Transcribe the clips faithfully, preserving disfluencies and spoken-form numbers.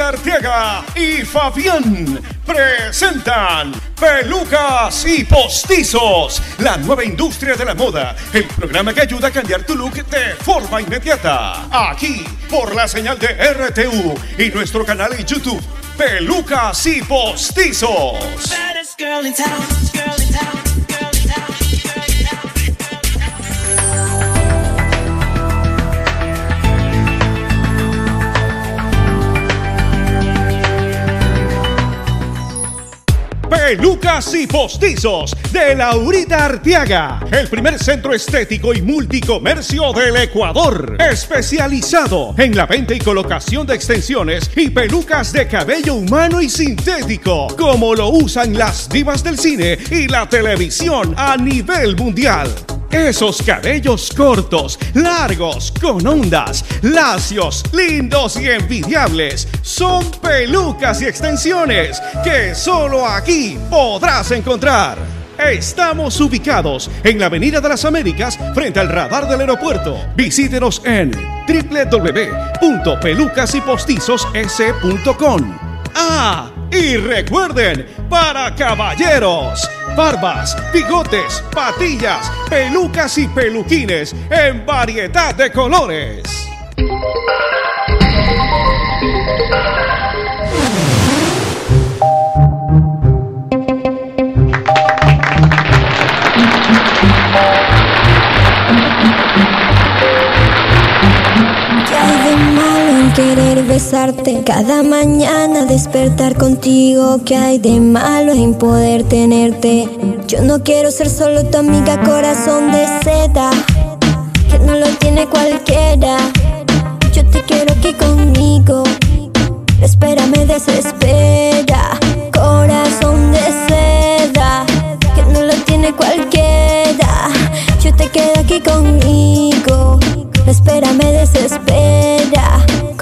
Arteaga y Fabián presentan Pelucas y Postizos, la nueva industria de la moda, el programa que ayuda a cambiar tu look de forma inmediata. Aquí, por la señal de R T U y nuestro canal en YouTube, Pelucas y Postizos. Pelucas y Postizos de Laurita Arteaga, el primer centro estético y multicomercio del Ecuador, especializado en la venta y colocación de extensiones y pelucas de cabello humano y sintético, como lo usan las divas del cine y la televisión a nivel mundial. Esos cabellos cortos, largos, con ondas, lacios, lindos y envidiables son pelucas y extensiones que solo aquí podrás encontrar. Estamos ubicados en la Avenida de las Américas frente al radar del aeropuerto. Visítenos en w w w punto pelucas y postizos s punto com. Ah, y recuerden, para caballeros, barbas, bigotes, patillas, pelucas y peluquines en variedad de colores. Querer besarte cada mañana, despertar contigo. ¿Qué hay de malo en poder tenerte? Yo no quiero ser solo tu amiga, corazón de seda, que no lo tiene cualquiera. Yo te quiero aquí conmigo, espérame, desespera. Corazón de seda, que no lo tiene cualquiera. Yo te quedo aquí conmigo, espérame, desespera.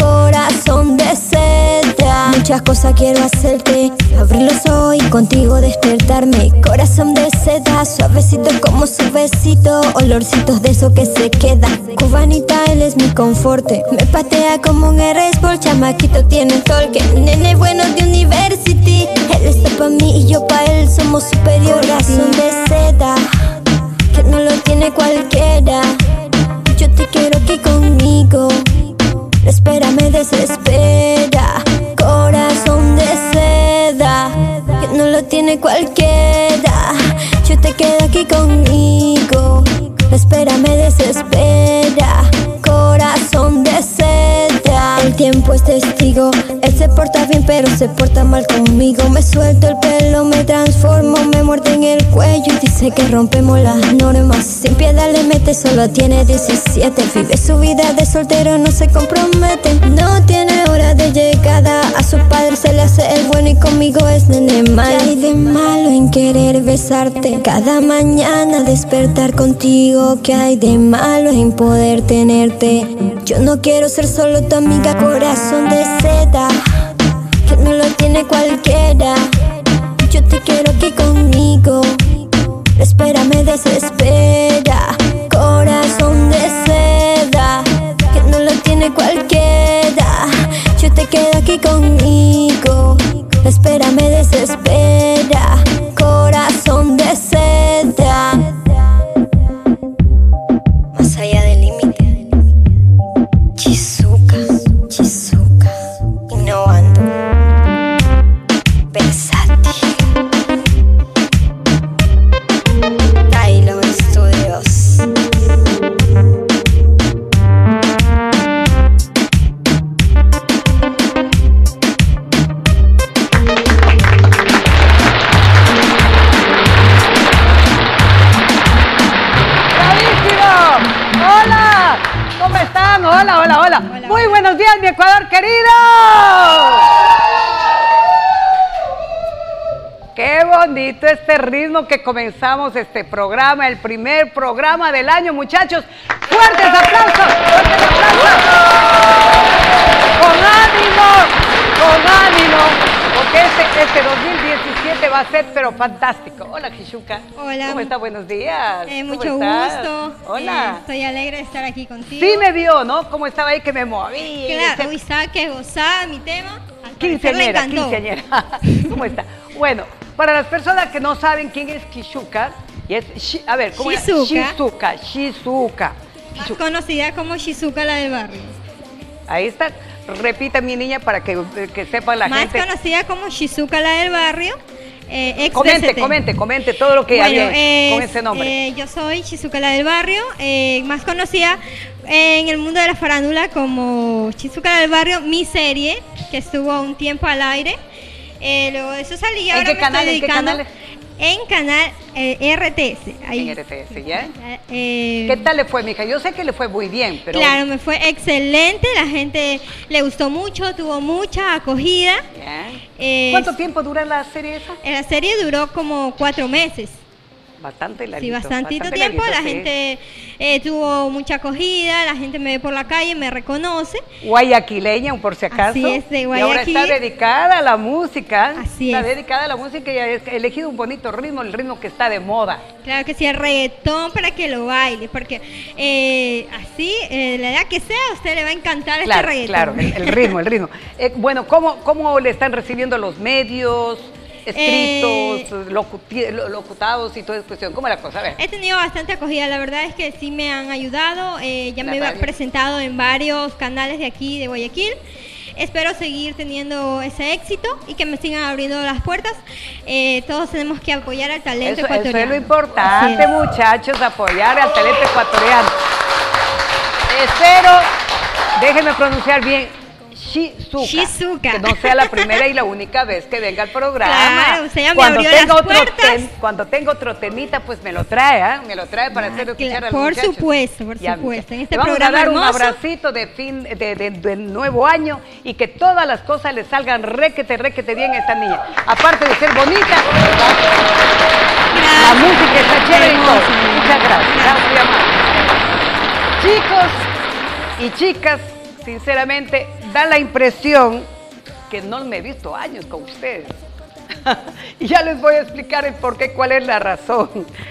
Corazón de seda, muchas cosas quiero hacerte, abrir los ojos y contigo despertarme. Corazón de seda, suavecito como su besito, olorcitos de eso que se queda. Cubanita, él es mi conforte, me patea como un R-Sport, chamaquito tiene torque, nene bueno de University. Él está pa' mí y yo pa' él, somos superior. Corazón de seda, que no lo tiene cualquiera. Yo te quiero aquí conmigo, espérame, desespera. Corazón de seda, que no lo tiene cualquiera. Yo te quedo aquí conmigo, espérame, desespera. Corazón de seda, el tiempo es testigo. Él se porta bien pero se porta mal conmigo. Me suelto el pelo, me transformo, me muerde en el cuello y dice que rompemos las normas. Sin piedad le mete, solo tiene diecisiete. Vive su vida de soltero, no se compromete. No tiene hora de llegada, a su padre se le hace el bueno y conmigo es nene malo. ¿Qué hay de malo en querer besarte cada mañana, despertar contigo? ¿Qué hay de malo en poder tenerte? Yo no quiero ser solo tu amiga, corazón de seda, que no lo tiene cualquiera. Yo te quiero aquí conmigo, espérame, desespera. Corazón de seda, que no lo tiene cualquiera. Yo te quedo aquí conmigo, espérame, desespera. Corazón de seda, más allá del límite. Chizuka, Chizuka, innovando, versátil. Taylor Studios. Hola, hola, hola. Muy buenos días, mi Ecuador querido. Qué bonito este ritmo que comenzamos este programa, el primer programa del año, muchachos. Fuertes aplausos, fuertes aplausos. Con ánimo, con ánimo, porque este, este dos mil diecisiete va a ser pero fantástico. Hola, Kishuka. Hola. ¿Cómo está? Buenos días. Eh, mucho gusto. Hola. Eh, estoy alegre de estar aquí contigo. Sí me vio, ¿no? Cómo estaba ahí que me moví. Claro, hoy está que gozaba mi tema. Quinceañera, quinceañera. ¿Cómo está? Bueno, para las personas que no saben quién es Shizuka, y es, a ver, ¿cómo Shizuka. es? Shizuka, Shizuka. Más conocida como Shizuka, la del barrio. Ahí está. Repita, mi niña, para que, que sepa la Más gente. Más conocida como Shizuka, la del barrio. Eh, ex comente, B C T. comente, comente todo lo que bueno, había eh, con ese nombre. Eh, yo soy Shizuka, la del barrio, eh, más conocida en el mundo de la farándula como Shizuka, la del barrio, mi serie, que estuvo un tiempo al aire. Eh, luego de eso salí y ahora ¿En qué me canal? estoy ¿En qué dedicando canal? en canal eh, R T S. Ahí. En R T S, ¿ya? Eh, ¿Qué tal le fue, mija? Yo sé que le fue muy bien, pero... Claro, me fue excelente, la gente le gustó mucho, tuvo mucha acogida. Eh, ¿Cuánto tiempo dura la serie esa? La serie duró como cuatro meses. Bastante larguito. Sí, bastantito bastante tiempo, larguito, la sí. gente eh, tuvo mucha acogida, la gente me ve por la calle, me reconoce. Guayaquileña, por si acaso. Así es, de Guayaquil. Y ahora está dedicada a la música. Así está es. Está dedicada a la música y ha elegido un bonito ritmo, el ritmo que está de moda. Claro que sí, el reggaetón para que lo baile, porque eh, así, eh, la edad que sea, a usted le va a encantar claro, este reggaetón. Claro, el, el ritmo, el ritmo. Eh, bueno, ¿cómo, ¿cómo le están recibiendo los medios? Escritos, eh, locuti, locutados y toda esa cuestión. ¿Cómo es la cosa? A ver. He tenido bastante acogida, la verdad es que sí me han ayudado, eh, ya la me he radio. presentado en varios canales de aquí, de Guayaquil. Espero seguir teniendo ese éxito y que me sigan abriendo las puertas. Eh, todos tenemos que apoyar al talento eso, ecuatoriano. Eso es lo importante, es. muchachos, apoyar al talento ecuatoriano. Espero, déjenme pronunciar bien, Shizuka, Shizuka. que no sea la primera y la única vez que venga al programa. Claro, usted ya me cuando abrió tenga las otro puertas. ten, cuando tenga otro temita, pues me lo trae, ¿eh? me lo trae para Ah, hacerlo claro, escuchar a los por muchachos. supuesto, por Ya, supuesto. En este le vamos programa a dar hermoso. un abracito de fin de, de, de nuevo año y que todas las cosas le salgan requete, requete bien a esta niña. Aparte de ser bonita, Gracias. la música está chévere y todo. Hermosa. Muchas gracias. Gracias, muy amable. Chicos y chicas, sinceramente, da la impresión que no me he visto años con ustedes. Y ya les voy a explicar el por qué, cuál es la razón.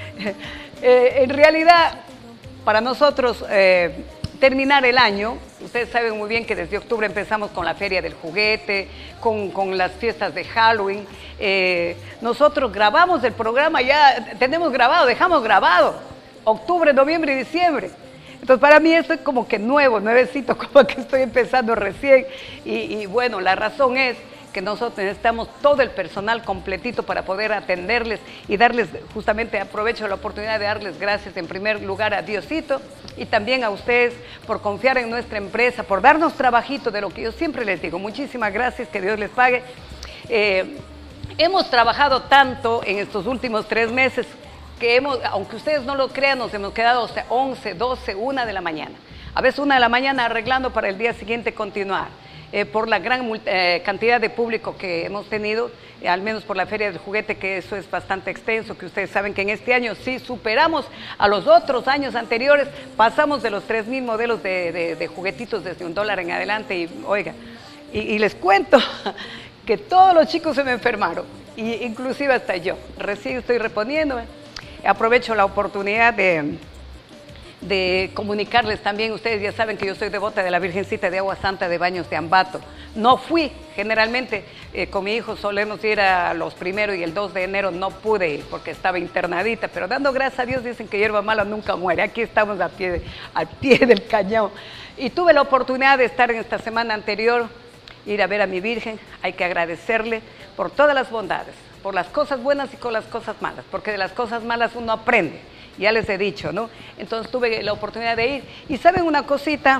Eh, en realidad, para nosotros eh, terminar el año, ustedes saben muy bien que desde octubre empezamos con la Feria del Juguete, con, con las fiestas de Halloween. Eh, nosotros grabamos el programa, ya tenemos grabado, dejamos grabado, octubre, noviembre y diciembre. Entonces, para mí esto es como que nuevo, nuevecito, como que estoy empezando recién. Y, y bueno, la razón es que nosotros necesitamos todo el personal completito para poder atenderles y darles, justamente aprovecho la oportunidad de darles gracias en primer lugar a Diosito y también a ustedes por confiar en nuestra empresa, por darnos trabajito de lo que yo siempre les digo. Muchísimas gracias, que Dios les pague. Eh, hemos trabajado tanto en estos últimos tres meses que hemos, aunque ustedes no lo crean, nos hemos quedado hasta once, doce, una de la mañana. A veces una de la mañana arreglando para el día siguiente continuar. Eh, por la gran eh, cantidad de público que hemos tenido, eh, al menos por la Feria del Juguete, que eso es bastante extenso, que ustedes saben que en este año sí superamos a los otros años anteriores, pasamos de los tres mil modelos de, de, de juguetitos desde un dólar en adelante y oiga, y, y les cuento que todos los chicos se me enfermaron, y, inclusive hasta yo, recién estoy reponiéndome. Aprovecho la oportunidad de, de comunicarles también, ustedes ya saben que yo soy devota de la Virgencita de Agua Santa de Baños de Ambato. No fui, generalmente eh, con mi hijo solemos ir a los primeros y el dos de enero no pude ir porque estaba internadita, pero dando gracias a Dios dicen que hierba mala nunca muere. Aquí estamos a pie, al pie del cañón. Y tuve la oportunidad de estar en esta semana anterior, ir a ver a mi Virgen. Hay que agradecerle por todas las bondades, por las cosas buenas y con las cosas malas, porque de las cosas malas uno aprende, ya les he dicho, ¿no? Entonces tuve la oportunidad de ir, y ¿saben una cosita?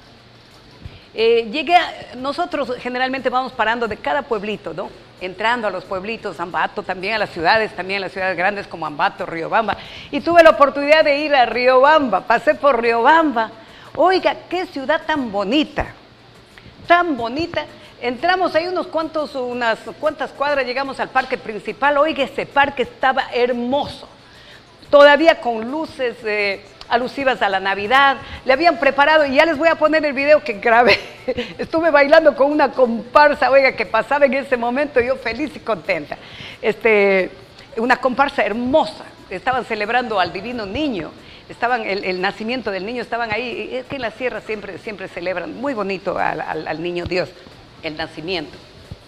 Eh, llegué a, nosotros generalmente vamos parando de cada pueblito, ¿no? Entrando a los pueblitos, Ambato, también a las ciudades, también a las ciudades grandes como Ambato, Riobamba, y tuve la oportunidad de ir a Riobamba, pasé por Riobamba. Oiga, qué ciudad tan bonita, tan bonita. Entramos ahí unos cuantos, unas cuantas cuadras, llegamos al parque principal. Oiga, ese parque estaba hermoso, todavía con luces eh, alusivas a la Navidad. Le habían preparado, y ya les voy a poner el video que grabé. Estuve bailando con una comparsa, oiga, que pasaba en ese momento, yo feliz y contenta. Este, una comparsa hermosa, estaban celebrando al Divino Niño. Estaban, el, el nacimiento del niño, estaban ahí. Es que en la sierra siempre, siempre celebran muy bonito al, al, al niño Dios, el nacimiento.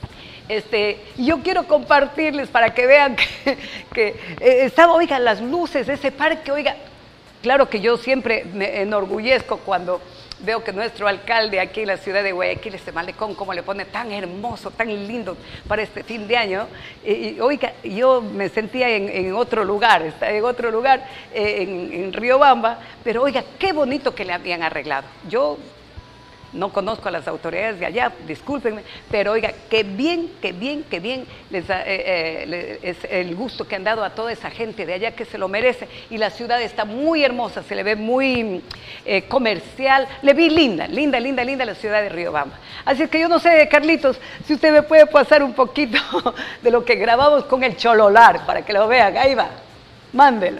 Este, yo quiero compartirles para que vean que, que eh, estaba, oiga, las luces de ese parque, oiga, claro que yo siempre me enorgullezco cuando veo que nuestro alcalde aquí en la ciudad de Guayaquil, este malecón, como le pone tan hermoso, tan lindo para este fin de año. Y, y oiga, yo me sentía en, en otro lugar, en otro lugar, eh, en, en Riobamba, pero oiga, qué bonito que le habían arreglado. Yo no conozco a las autoridades de allá, discúlpenme, pero oiga, qué bien, qué bien, qué bien les da, eh, eh, es el gusto que han dado a toda esa gente de allá que se lo merece. Y la ciudad está muy hermosa, se le ve muy eh, comercial, le vi linda, linda, linda, linda la ciudad de Riobamba. Así es que yo no sé, Carlitos, si usted me puede pasar un poquito de lo que grabamos con el Chololar, para que lo vean, ahí va, mándelo.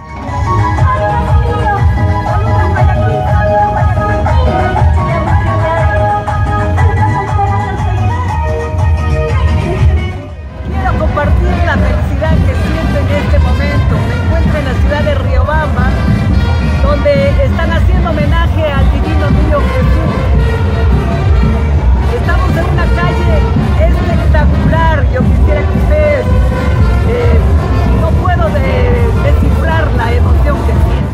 Compartir la felicidad que siento en este momento. Me encuentro en la ciudad de Riobamba, donde están haciendo homenaje al divino niño Jesús. Estamos en una calle espectacular. Yo quisiera que ustedes, eh, no puedo de, descifrar la emoción que siento.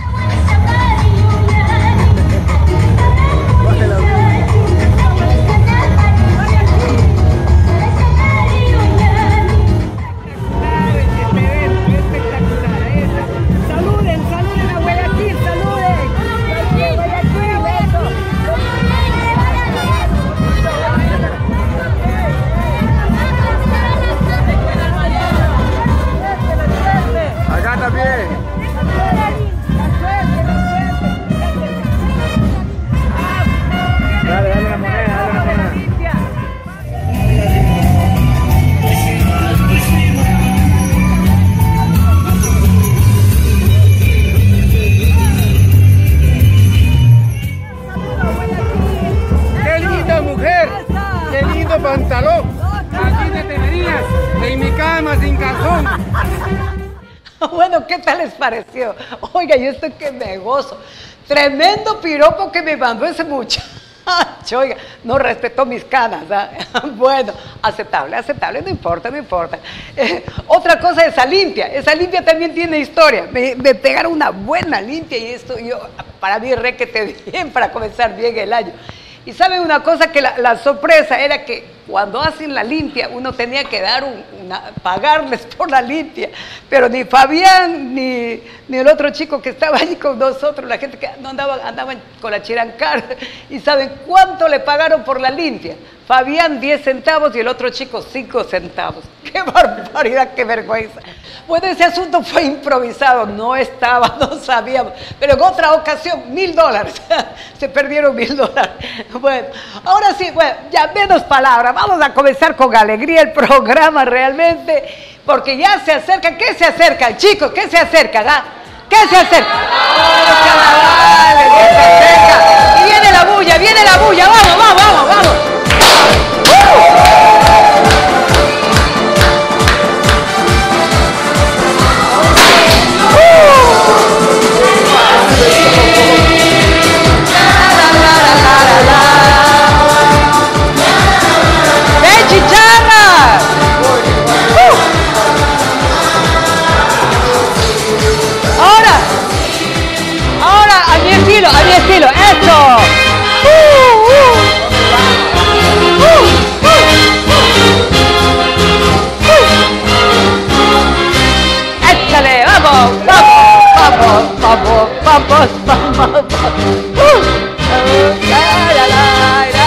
Pantalón, aquí te venías en mi cama sin calzón. Bueno, ¿qué tal les pareció? Oiga, yo estoy que me gozo. Tremendo piropo que me mandó ese muchacho. Oiga, no respetó mis canas. ¿eh? Bueno, aceptable, aceptable, no importa, no importa. Eh, otra cosa, esa limpia. Esa limpia también tiene historia. Me, me pegaron una buena limpia y esto yo, para mí, requete bien para comenzar bien el año. Y saben una cosa, que la, la sorpresa era que cuando hacen la limpia uno tenía que dar un, una, pagarles por la limpia, pero ni Fabián ni, ni el otro chico que estaba allí con nosotros, la gente que no andaba, andaban con la chirancar, y saben cuánto le pagaron por la limpia. Fabián diez centavos y el otro chico cinco centavos. ¡Qué barbaridad, qué vergüenza! Bueno, ese asunto fue improvisado, no estaba, no sabíamos, pero en otra ocasión, mil dólares, se perdieron mil dólares. Bueno, ahora sí, bueno, ya menos palabras, vamos a comenzar con alegría el programa realmente, porque ya se acercan. ¿Qué se acercan, chicos? ¿Qué se acercan? ¿Ah? ¿Qué se acerca? ¡Oh, carnavales! ¿Qué se acerca? Y viene la bulla, viene la bulla, vamos, vamos, vamos, vamos. ¡Uh! ¡Ven, chicharra! ¡Uh! Ahora, ahora, a mi estilo, a mi estilo, ¡esto! ¡Uh, uh! ¡Uh, uh! ¡Uh! ¡Échale, vamos, vamos, vamos, vamos, vamos, vamos, vamos! ¡Uh! La, la, la, la.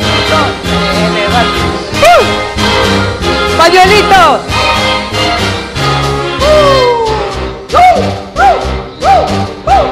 ¡Uh! ¡Pañuelitos! ¡Uh! ¡Uh! ¡Uh! ¡Uh! ¡Uh!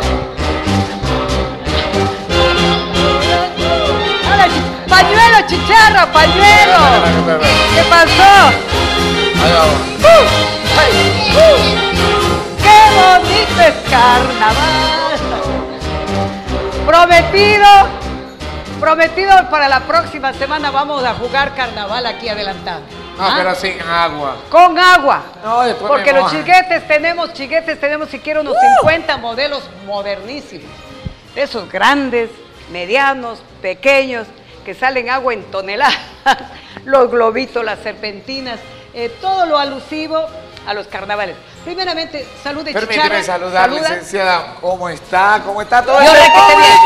¡Ahora, pañuelo, chicharra, pañuelo! ¿Qué pasó? ¡Uh! ¡Uh! ¡Qué bonito es carnaval! Prometido, prometido para la próxima semana vamos a jugar carnaval aquí adelantado. No, ¿ah? Pero sin agua. Con agua. No, después porque me los mojan. chiguetes tenemos, chiguetes tenemos siquiera unos uh. cincuenta modelos modernísimos. Esos grandes, medianos, pequeños, que salen agua en toneladas. los globitos, las serpentinas, eh, todo lo alusivo a los carnavales. Primeramente, salud de Chicharra. Permíteme saludar, Saluda. licenciada. ¿Cómo está? ¿Cómo está todo Yo el requete bien.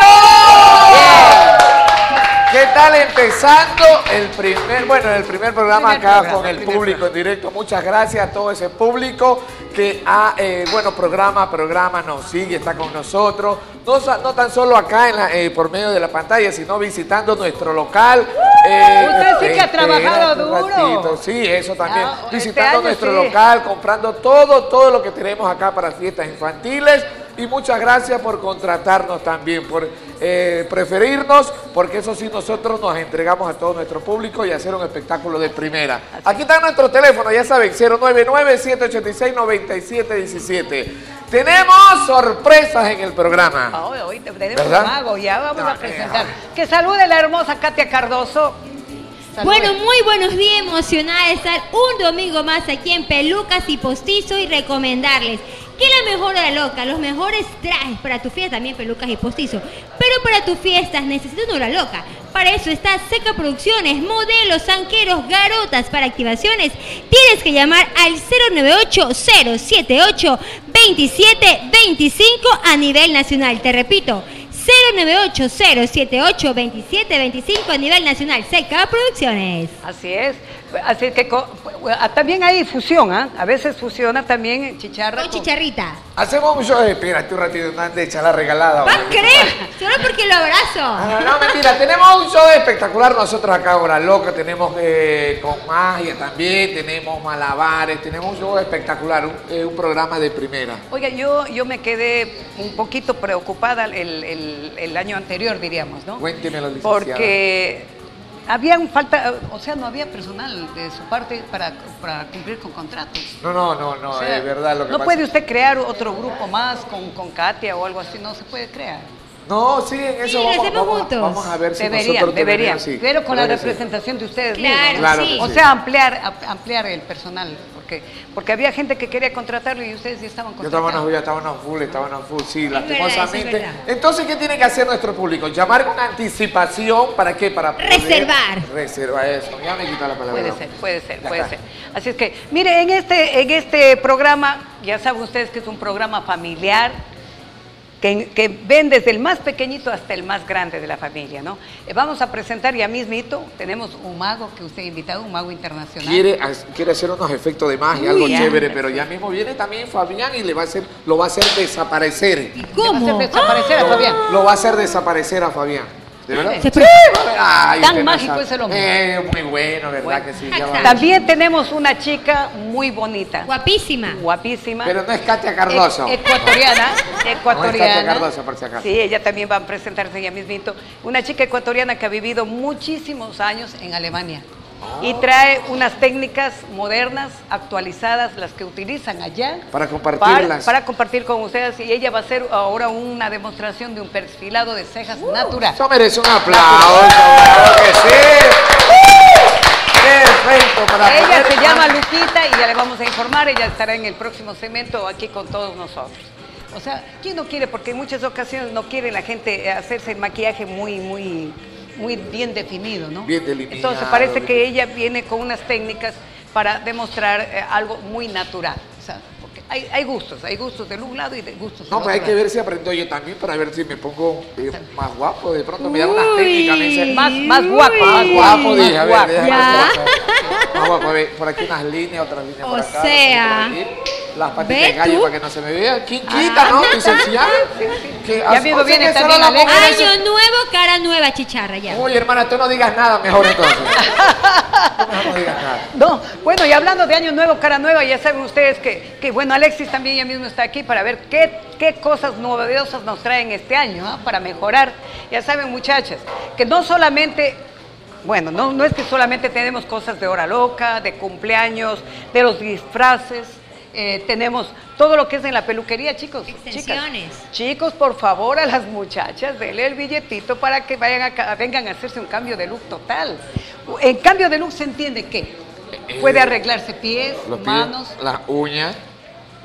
¿Qué tal empezando el primer, bueno, el primer programa Primer acá programa, con el primer público programa. en directo? Muchas gracias a todo ese público que ha, eh, bueno, programa a programa nos sigue, está con nosotros. No, sa- no tan solo acá en la, eh, por medio de la pantalla, sino visitando nuestro local. Eh, Usted sí que ha espera trabajado un duro. ratito. Sí, eso también. Ah, este visitando año nuestro sí. local, comprando todo, todo lo que tenemos acá para fiestas infantiles. Y muchas gracias por contratarnos también, por eh, preferirnos, porque eso sí, nosotros nos entregamos a todo nuestro público y hacer un espectáculo de primera. Aquí está nuestro teléfono, ya saben, cero nueve nueve, siete ocho seis, nueve siete uno siete. Tenemos sorpresas en el programa. Ah, hoy, hoy tenemos ¿Verdad? un mago, ya vamos No, a presentar. eh, Que salude la hermosa Katia Cardoso. Salude. Bueno, muy buenos días, emocionada de estar un domingo más aquí en Pelucas y Postizo y recomendarles que la mejor hora loca, los mejores trajes para tu fiesta, también Pelucas y Postizo, pero para tus fiestas necesitas una hora loca. Para eso está Seca Producciones, modelos, zanqueros, garotas para activaciones. Tienes que llamar al cero nueve ocho, cero siete ocho, dos siete dos cinco a nivel nacional. Te repito, cero nueve ocho, cero siete ocho, dos siete dos cinco a nivel nacional. Seca Producciones. Así es. Así que co- también hay fusión, ¿ah? A veces fusiona también chicharra. Con con- chicharrita. Hacemos un show, espérate un ratito, no de echar la regalada. ¿Va a hombre. creer? Solo porque lo abrazo. Ah, no, mentira, tenemos un show espectacular nosotros acá, Hora Loca, tenemos eh, con magia también, tenemos malabares, tenemos un show espectacular, un, eh, un programa de primera. Oiga, yo, yo me quedé un poquito preocupada el, el- el año anterior, diríamos, ¿no? Cuéntemelo, licenciada. Porque había un falta, o sea, no había personal de su parte para, para cumplir con contratos. No, no, no, no, O sea, es verdad lo que no pasa. puede usted crear otro grupo más con, con Katia o algo así, no se puede crear. No, sí, en eso Sí, lo vamos, hacemos vamos, juntos. vamos a ver si Deberían, nosotros deberían, tenemos, sí, pero con la debería ser. representación de ustedes Claro, mismos. Claro sí. que O sí. sea, ampliar, a- ampliar el personal, porque, porque había gente que quería contratarlo y ustedes ya estaban Ya estábamos, contratados. ya estábamos full, estábamos full, sí, verdad, lastimosamente. eso es verdad. Entonces, ¿qué tiene que hacer nuestro público? Llamar con anticipación, ¿para qué? Para poder Reservar. Reservar eso, ya me quita la palabra. Puede ser, puede ser, Ya puede está. ser. Así es que, mire, en este, en este programa, ya saben ustedes que es un programa familiar, que, que ven desde el más pequeñito hasta el más grande de la familia, ¿no? Eh, vamos a presentar ya mismito, tenemos un mago que usted ha invitado, un mago internacional. Quiere, ha- quiere hacer unos efectos de magia, algo Uy, ya. chévere, pero ya mismo viene también Fabián y le va a hacer, lo va a hacer desaparecer. Le va a ¿Cómo? hacer desaparecer a Lo, Fabián. lo va a hacer desaparecer a Fabián. ¿De verdad? Se Sí, Ay, Tan usted no mágico sabe. es el hombre. Eh, muy bueno, ¿verdad Bueno. que sí? Ya va. Exacto. También tenemos una chica muy bonita, Guapísima. guapísima. Pero no es Katia Cardoso. E- ecuatoriana, No ecuatoriana. es Katia Cardoso, por si acaso. Sí, ella también va a presentarse ella mismito. Una chica ecuatoriana que ha vivido muchísimos años en Alemania. Y trae unas técnicas modernas, actualizadas, las que utilizan allá. Para compartirlas. Para, para compartir con ustedes. Y ella va a hacer ahora una demostración de un perfilado de cejas natural. Eso merece un aplauso, claro que sí. Perfecto, para Ella poder- se llama Luquita y ya le vamos a informar. Ella estará en el próximo segmento aquí con todos nosotros. O sea, ¿quién no quiere? Porque en muchas ocasiones no quiere la gente hacerse el maquillaje muy, muy, muy bien definido, ¿no? Bien delineado, Entonces parece bien- que ella viene con unas técnicas para demostrar eh, algo muy natural. O sea, porque hay, hay gustos, hay gustos del un lado y de gustos del No, otro pero hay que lado. ver si aprendo yo también para ver si me pongo eh, más guapo. De pronto me da unas técnicas. Me dice, Más, más guapo, más más guapo. guapo, dije, a ver, guapo. déjame Ya. hacer eso. Más guapo, a ver, por aquí unas líneas, otras líneas por O acá. sea, otras por aquí. Las patitas ¿ves de gallo tú? para que no se me vea. ¿Quién quita, no? Licenciada. Que- Ya mismo o sea viene que también solo la Alex. mujer eso- Año nuevo, cara nueva, chicharra ya. Oye, hermana, tú no digas nada mejor entonces. Mejor no digas nada. No, bueno, y hablando de Año Nuevo, Cara Nueva, ya saben ustedes que, que bueno, Alexis también ya mismo está aquí para ver qué, qué cosas novedosas nos traen este año, ¿ah? Para mejorar. Ya saben, muchachas, que no solamente, bueno, no, no es que solamente tenemos cosas de hora loca, de cumpleaños, de los disfraces, eh, tenemos todo lo que es en la peluquería, chicos. Extensiones. Chicas. Chicos, por favor, a las muchachas, denle el billetito para que vayan a, ca- vengan a hacerse un cambio de look total. En cambio de look se entiende que puede arreglarse pies, Los pies, manos, las uñas.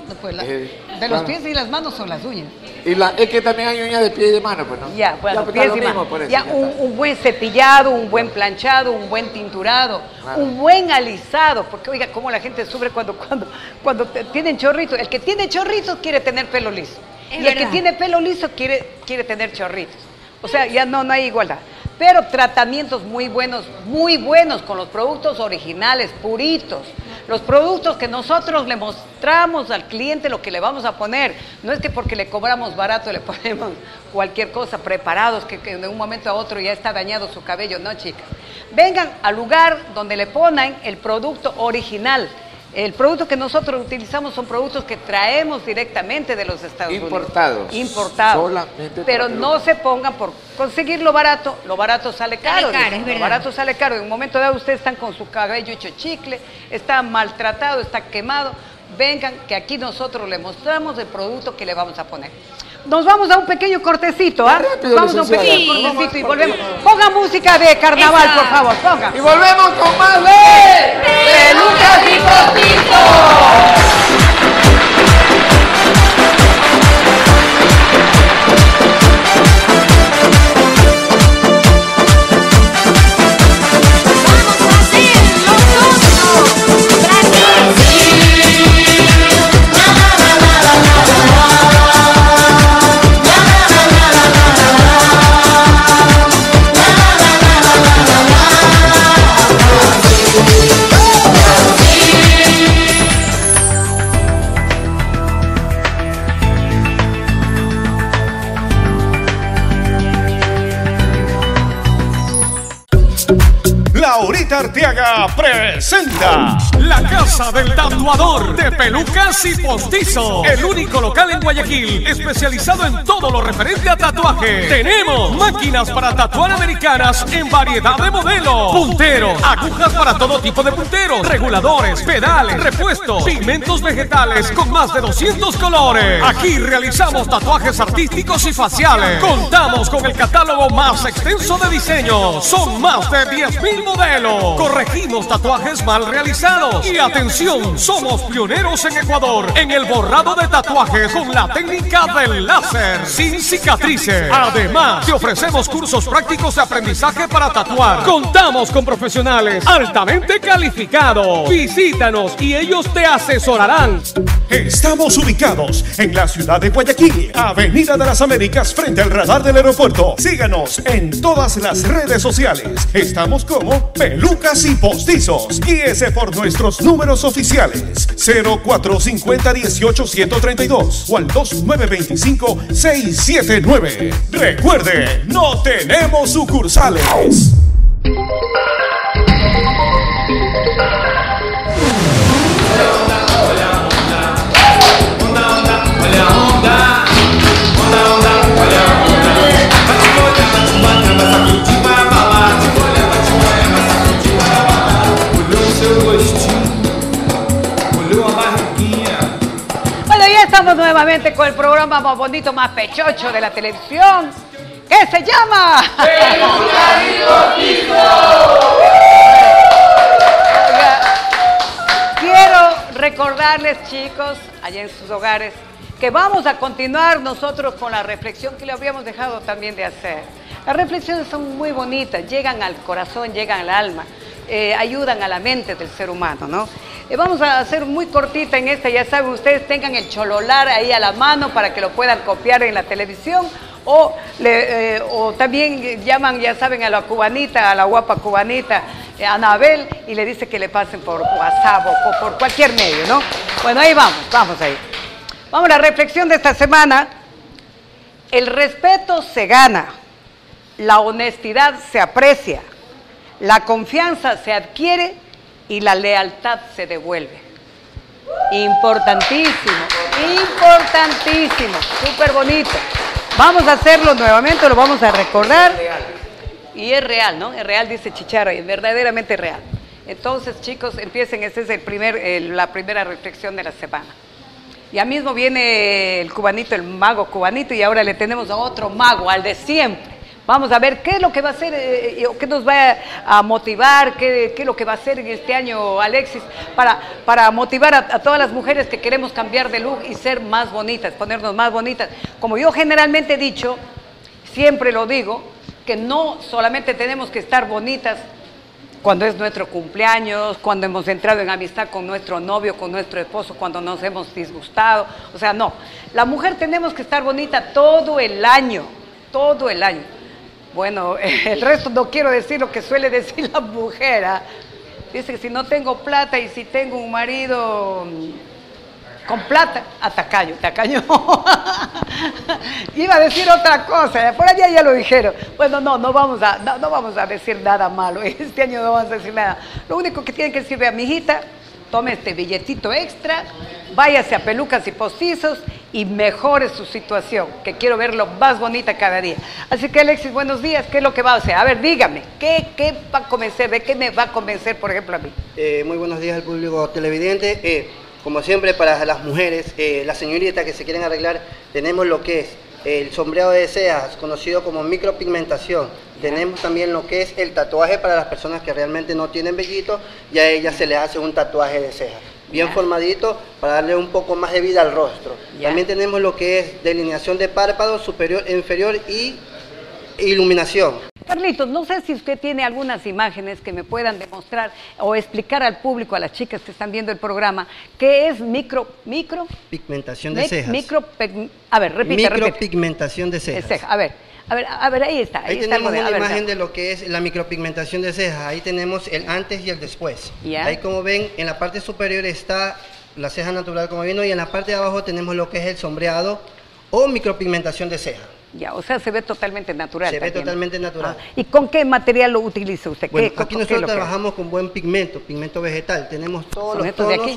Pues la, Eh, de los claro. pies y las manos son las uñas. Y la, es que también hay uñas de pie y de mano, pues, ¿no? Ya, bueno, ya, pues, pies está y lo mismo, manos. por eso, Ya, ya un, está. un buen cepillado, un buen planchado, un buen tinturado, Claro. un buen alisado, porque oiga, cómo la gente sufre cuando, cuando, cuando te- tienen chorritos. El que tiene chorritos quiere tener pelo liso. Es y el que verdad. tiene pelo liso quiere, quiere tener chorritos. O sea, ya no, no hay igualdad. Pero tratamientos muy buenos, muy buenos con los productos originales, puritos. Los productos que nosotros le mostramos al cliente lo que le vamos a poner. No es que porque le cobramos barato le ponemos cualquier cosa, preparados, que, que de un momento a otro ya está dañado su cabello. No, chicas. Vengan al lugar donde le ponen el producto original. El producto que nosotros utilizamos son productos que traemos directamente de los Estados Importados. Unidos. Importados. Solamente para Pero que lo- no se pongan por conseguirlo barato. Lo barato sale caro. caro, dicen. es verdad. Lo barato sale caro. En un momento dado ustedes están con su cabello hecho chicle, está maltratado, está quemado. Vengan que aquí nosotros le mostramos el producto que le vamos a poner. Nos vamos a un pequeño cortecito, ¿ah? Rápido, Vamos a un licenciada. pequeño Sí. cortecito y volvemos. Ponga música de carnaval, Esa. por favor, ponga. Y volvemos con más de Pelucas y Postizos. Laurita Arteaga presenta La Casa del Tatuador de Pelucas y Postizos. El único local en Guayaquil especializado en todo lo referente a tatuaje. Tenemos máquinas para tatuar americanas en variedad de modelos, punteros, agujas para todo tipo de punteros, reguladores, pedales, repuestos, pigmentos vegetales con más de doscientos colores. Aquí realizamos tatuajes artísticos y faciales. Contamos con el catálogo más extenso de diseños. Son más de diez mil modelos. Corregimos tatuajes mal realizados. Y atención, somos pioneros en Ecuador en el borrado de tatuajes con la técnica del láser sin cicatrices. Además, te ofrecemos cursos prácticos de aprendizaje para tatuar. Contamos con profesionales altamente calificados. Visítanos y ellos te asesorarán. Estamos ubicados en la ciudad de Guayaquil, Avenida de las Américas, frente al radar del aeropuerto. Síganos en todas las redes sociales. Estamos como Pelucas y Postizos. Guíese por nuestros números oficiales: cero cuatro cincuenta dieciocho ciento treinta y dos o al dos nueve veinticinco seiscientos setenta y nueve. Recuerde, no tenemos sucursales. Bueno, ya estamos nuevamente con el programa más bonito, más pechocho de la televisión, que se llama Oiga, quiero recordarles, chicos, allá en sus hogares, que vamos a continuar nosotros con la reflexión que le habíamos dejado también de hacer. Las reflexiones son muy bonitas, llegan al corazón, llegan al alma, eh, ayudan a la mente del ser humano, ¿no? Eh, vamos a hacer muy cortita en esta, ya saben, ustedes tengan el chololar ahí a la mano para que lo puedan copiar en la televisión, o, le, eh, o también llaman, ya saben, a la cubanita, a la guapa cubanita, eh, Anabel, y le dice que le pasen por WhatsApp o por, por cualquier medio, ¿no? Bueno, ahí vamos, vamos ahí. Vamos a la reflexión de esta semana. El respeto se gana, la honestidad se aprecia, la confianza se adquiere y la lealtad se devuelve. Importantísimo, importantísimo, súper bonito. Vamos a hacerlo nuevamente, lo vamos a recordar. Y es real, ¿no? Es real, dice Chicharo, y es verdaderamente real. Entonces, chicos, empiecen, esta es el primer, el, la primera reflexión de la semana. Ya mismo viene el cubanito, el mago cubanito, y ahora le tenemos a otro mago, al de siempre. Vamos a ver qué es lo que va a hacer, eh, qué nos va a motivar, qué, qué es lo que va a hacer en este año Alexis, para, para motivar a, a todas las mujeres que queremos cambiar de look y ser más bonitas, ponernos más bonitas. Como yo generalmente he dicho, siempre lo digo, que no solamente tenemos que estar bonitas cuando es nuestro cumpleaños, cuando hemos entrado en amistad con nuestro novio, con nuestro esposo, cuando nos hemos disgustado, o sea, no. La mujer tenemos que estar bonita todo el año, todo el año. Bueno, el resto no quiero decir lo que suele decir la mujer. ¿eh? Dice que si no tengo plata y si tengo un marido con plata, a tacaño, tacaño. Iba a decir otra cosa, por allá ya lo dijeron. Bueno, no, no vamos a, no, no vamos a decir nada malo. Este año no vamos a decir nada. Lo único que tiene que decir, vea, mijita, tome este billetito extra, váyase a Pelucas y Postizos y mejore su situación, que quiero verlo más bonita cada día. Así que, Alexis, buenos días. ¿Qué es lo que va a hacer? A ver, dígame, ¿qué, qué va a convencer? ¿De qué me va a convencer, por ejemplo, a mí? Eh, muy buenos días al público televidente. Eh, como siempre, para las mujeres, eh, las señoritas que se quieren arreglar, tenemos lo que es el sombreado de cejas, conocido como micropigmentación. Tenemos también lo que es el tatuaje para las personas que realmente no tienen vellitos y a ellas se les hace un tatuaje de cejas. Bien yeah. formadito para darle un poco más de vida al rostro. Yeah. También tenemos lo que es delineación de párpados superior, inferior y iluminación. Carlitos, no sé si usted tiene algunas imágenes que me puedan demostrar o explicar al público, a las chicas que están viendo el programa, qué es micro, micro... Pigmentación de me, cejas. Micro, a ver, repite, Micropigmentación de cejas. De ceja. A ver, a ver, a ver, ahí está. Ahí, ahí está tenemos el una ver, imagen de lo que es la micropigmentación de cejas. Ahí tenemos el antes y el después. Yeah. Ahí, como ven, en la parte superior está la ceja natural como vino y en la parte de abajo tenemos lo que es el sombreado o micropigmentación de ceja. Ya, o sea, se ve totalmente natural. Se también. ve totalmente natural. Ah, ¿y con qué material lo utiliza usted? Bueno, ¿Qué, aquí con, nosotros qué trabajamos con buen pigmento, pigmento vegetal. Tenemos todos los estos de tonos aquí?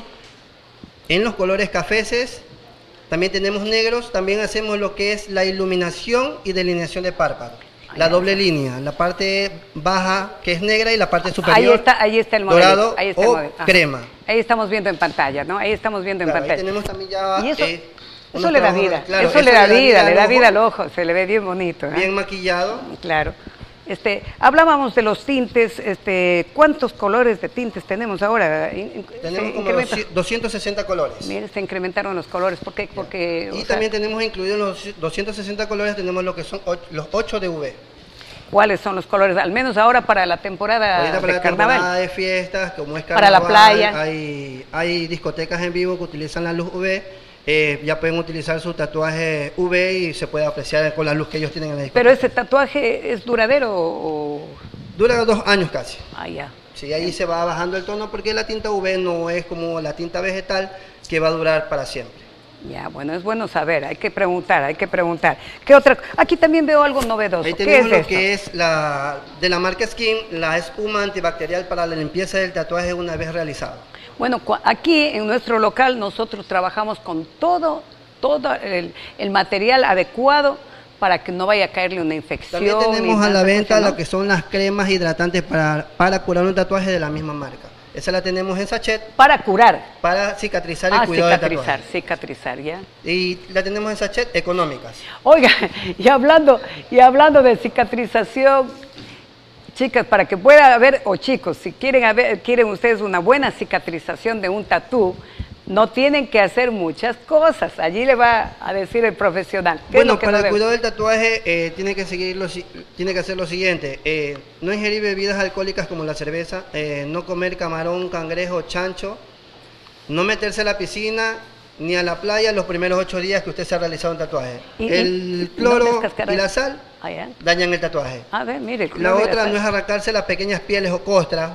en los colores cafeces. También tenemos negros. También hacemos lo que es la iluminación y delineación de párpado. La Ay, doble línea, la parte baja que es negra y la parte superior ahí está, ahí está el modelo, dorado ahí está o el modelo. crema. Ahí estamos viendo en pantalla, ¿no? Ahí estamos viendo en Claro, pantalla. ahí tenemos también ya... ¿Y eso? Eh, Eso le da vida, claro, eso, eso le da vida, le da al vida al ojo, ojo, se le ve bien bonito. ¿eh? bien maquillado. Claro. Este, hablábamos de los tintes, este, ¿cuántos colores de tintes tenemos ahora? Tenemos como doscientos sesenta colores. Miren, se incrementaron los colores, ¿por qué? Porque, y o también sea, tenemos incluidos los doscientos sesenta colores, tenemos lo que son ocho, los ocho de U V. ¿cuáles son los colores? Al menos ahora para la temporada Ahorita para de la carnaval. temporada de fiestas, como es Para carnaval, la playa. Hay, hay discotecas en vivo que utilizan la luz U V. Eh, ya pueden utilizar su tatuaje U V y se puede apreciar con la luz que ellos tienen en la discoteca. ¿Pero ese tatuaje es duradero o...? Dura dos años casi. Ah, ya. Sí, ahí se va bajando el tono porque la tinta U V no es como la tinta vegetal que va a durar para siempre. Ya, bueno, es bueno saber, hay que preguntar, hay que preguntar. ¿Qué otra? Aquí también veo algo novedoso. Ahí ¿Qué tenemos es lo esto? que es la de la marca Skin, la espuma antibacterial para la limpieza del tatuaje una vez realizado. Bueno, aquí en nuestro local nosotros trabajamos con todo, todo el, el material adecuado para que no vaya a caerle una infección. También tenemos a la venta cosa, ¿no? lo que son las cremas hidratantes para, para curar un tatuaje de la misma marca. Esa la tenemos en sachet. Para curar. Para cicatrizar el Ah, cuidado del cicatrizar, tatuaje. cicatrizar, ya. Y la tenemos en sachet económicas. Oiga, y hablando, y hablando de cicatrización, chicas, para que pueda haber, o chicos, si quieren, haber, quieren ustedes una buena cicatrización de un tatú, no tienen que hacer muchas cosas. Allí le va a decir el profesional. ¿Qué Bueno, es lo que para no el debe? cuidado del tatuaje eh, tiene, que seguir lo, tiene que hacer lo siguiente. Eh, no ingerir bebidas alcohólicas como la cerveza, eh, no comer camarón, cangrejo, chancho, no meterse a la piscina ni a la playa los primeros ocho días que usted se ha realizado un tatuaje. ¿Y, el y, cloro no y descascarar? la sal Ah, ya. dañan el tatuaje. A ver, mire. el La cloro y otra sal. no es arrancarse las pequeñas pieles o costras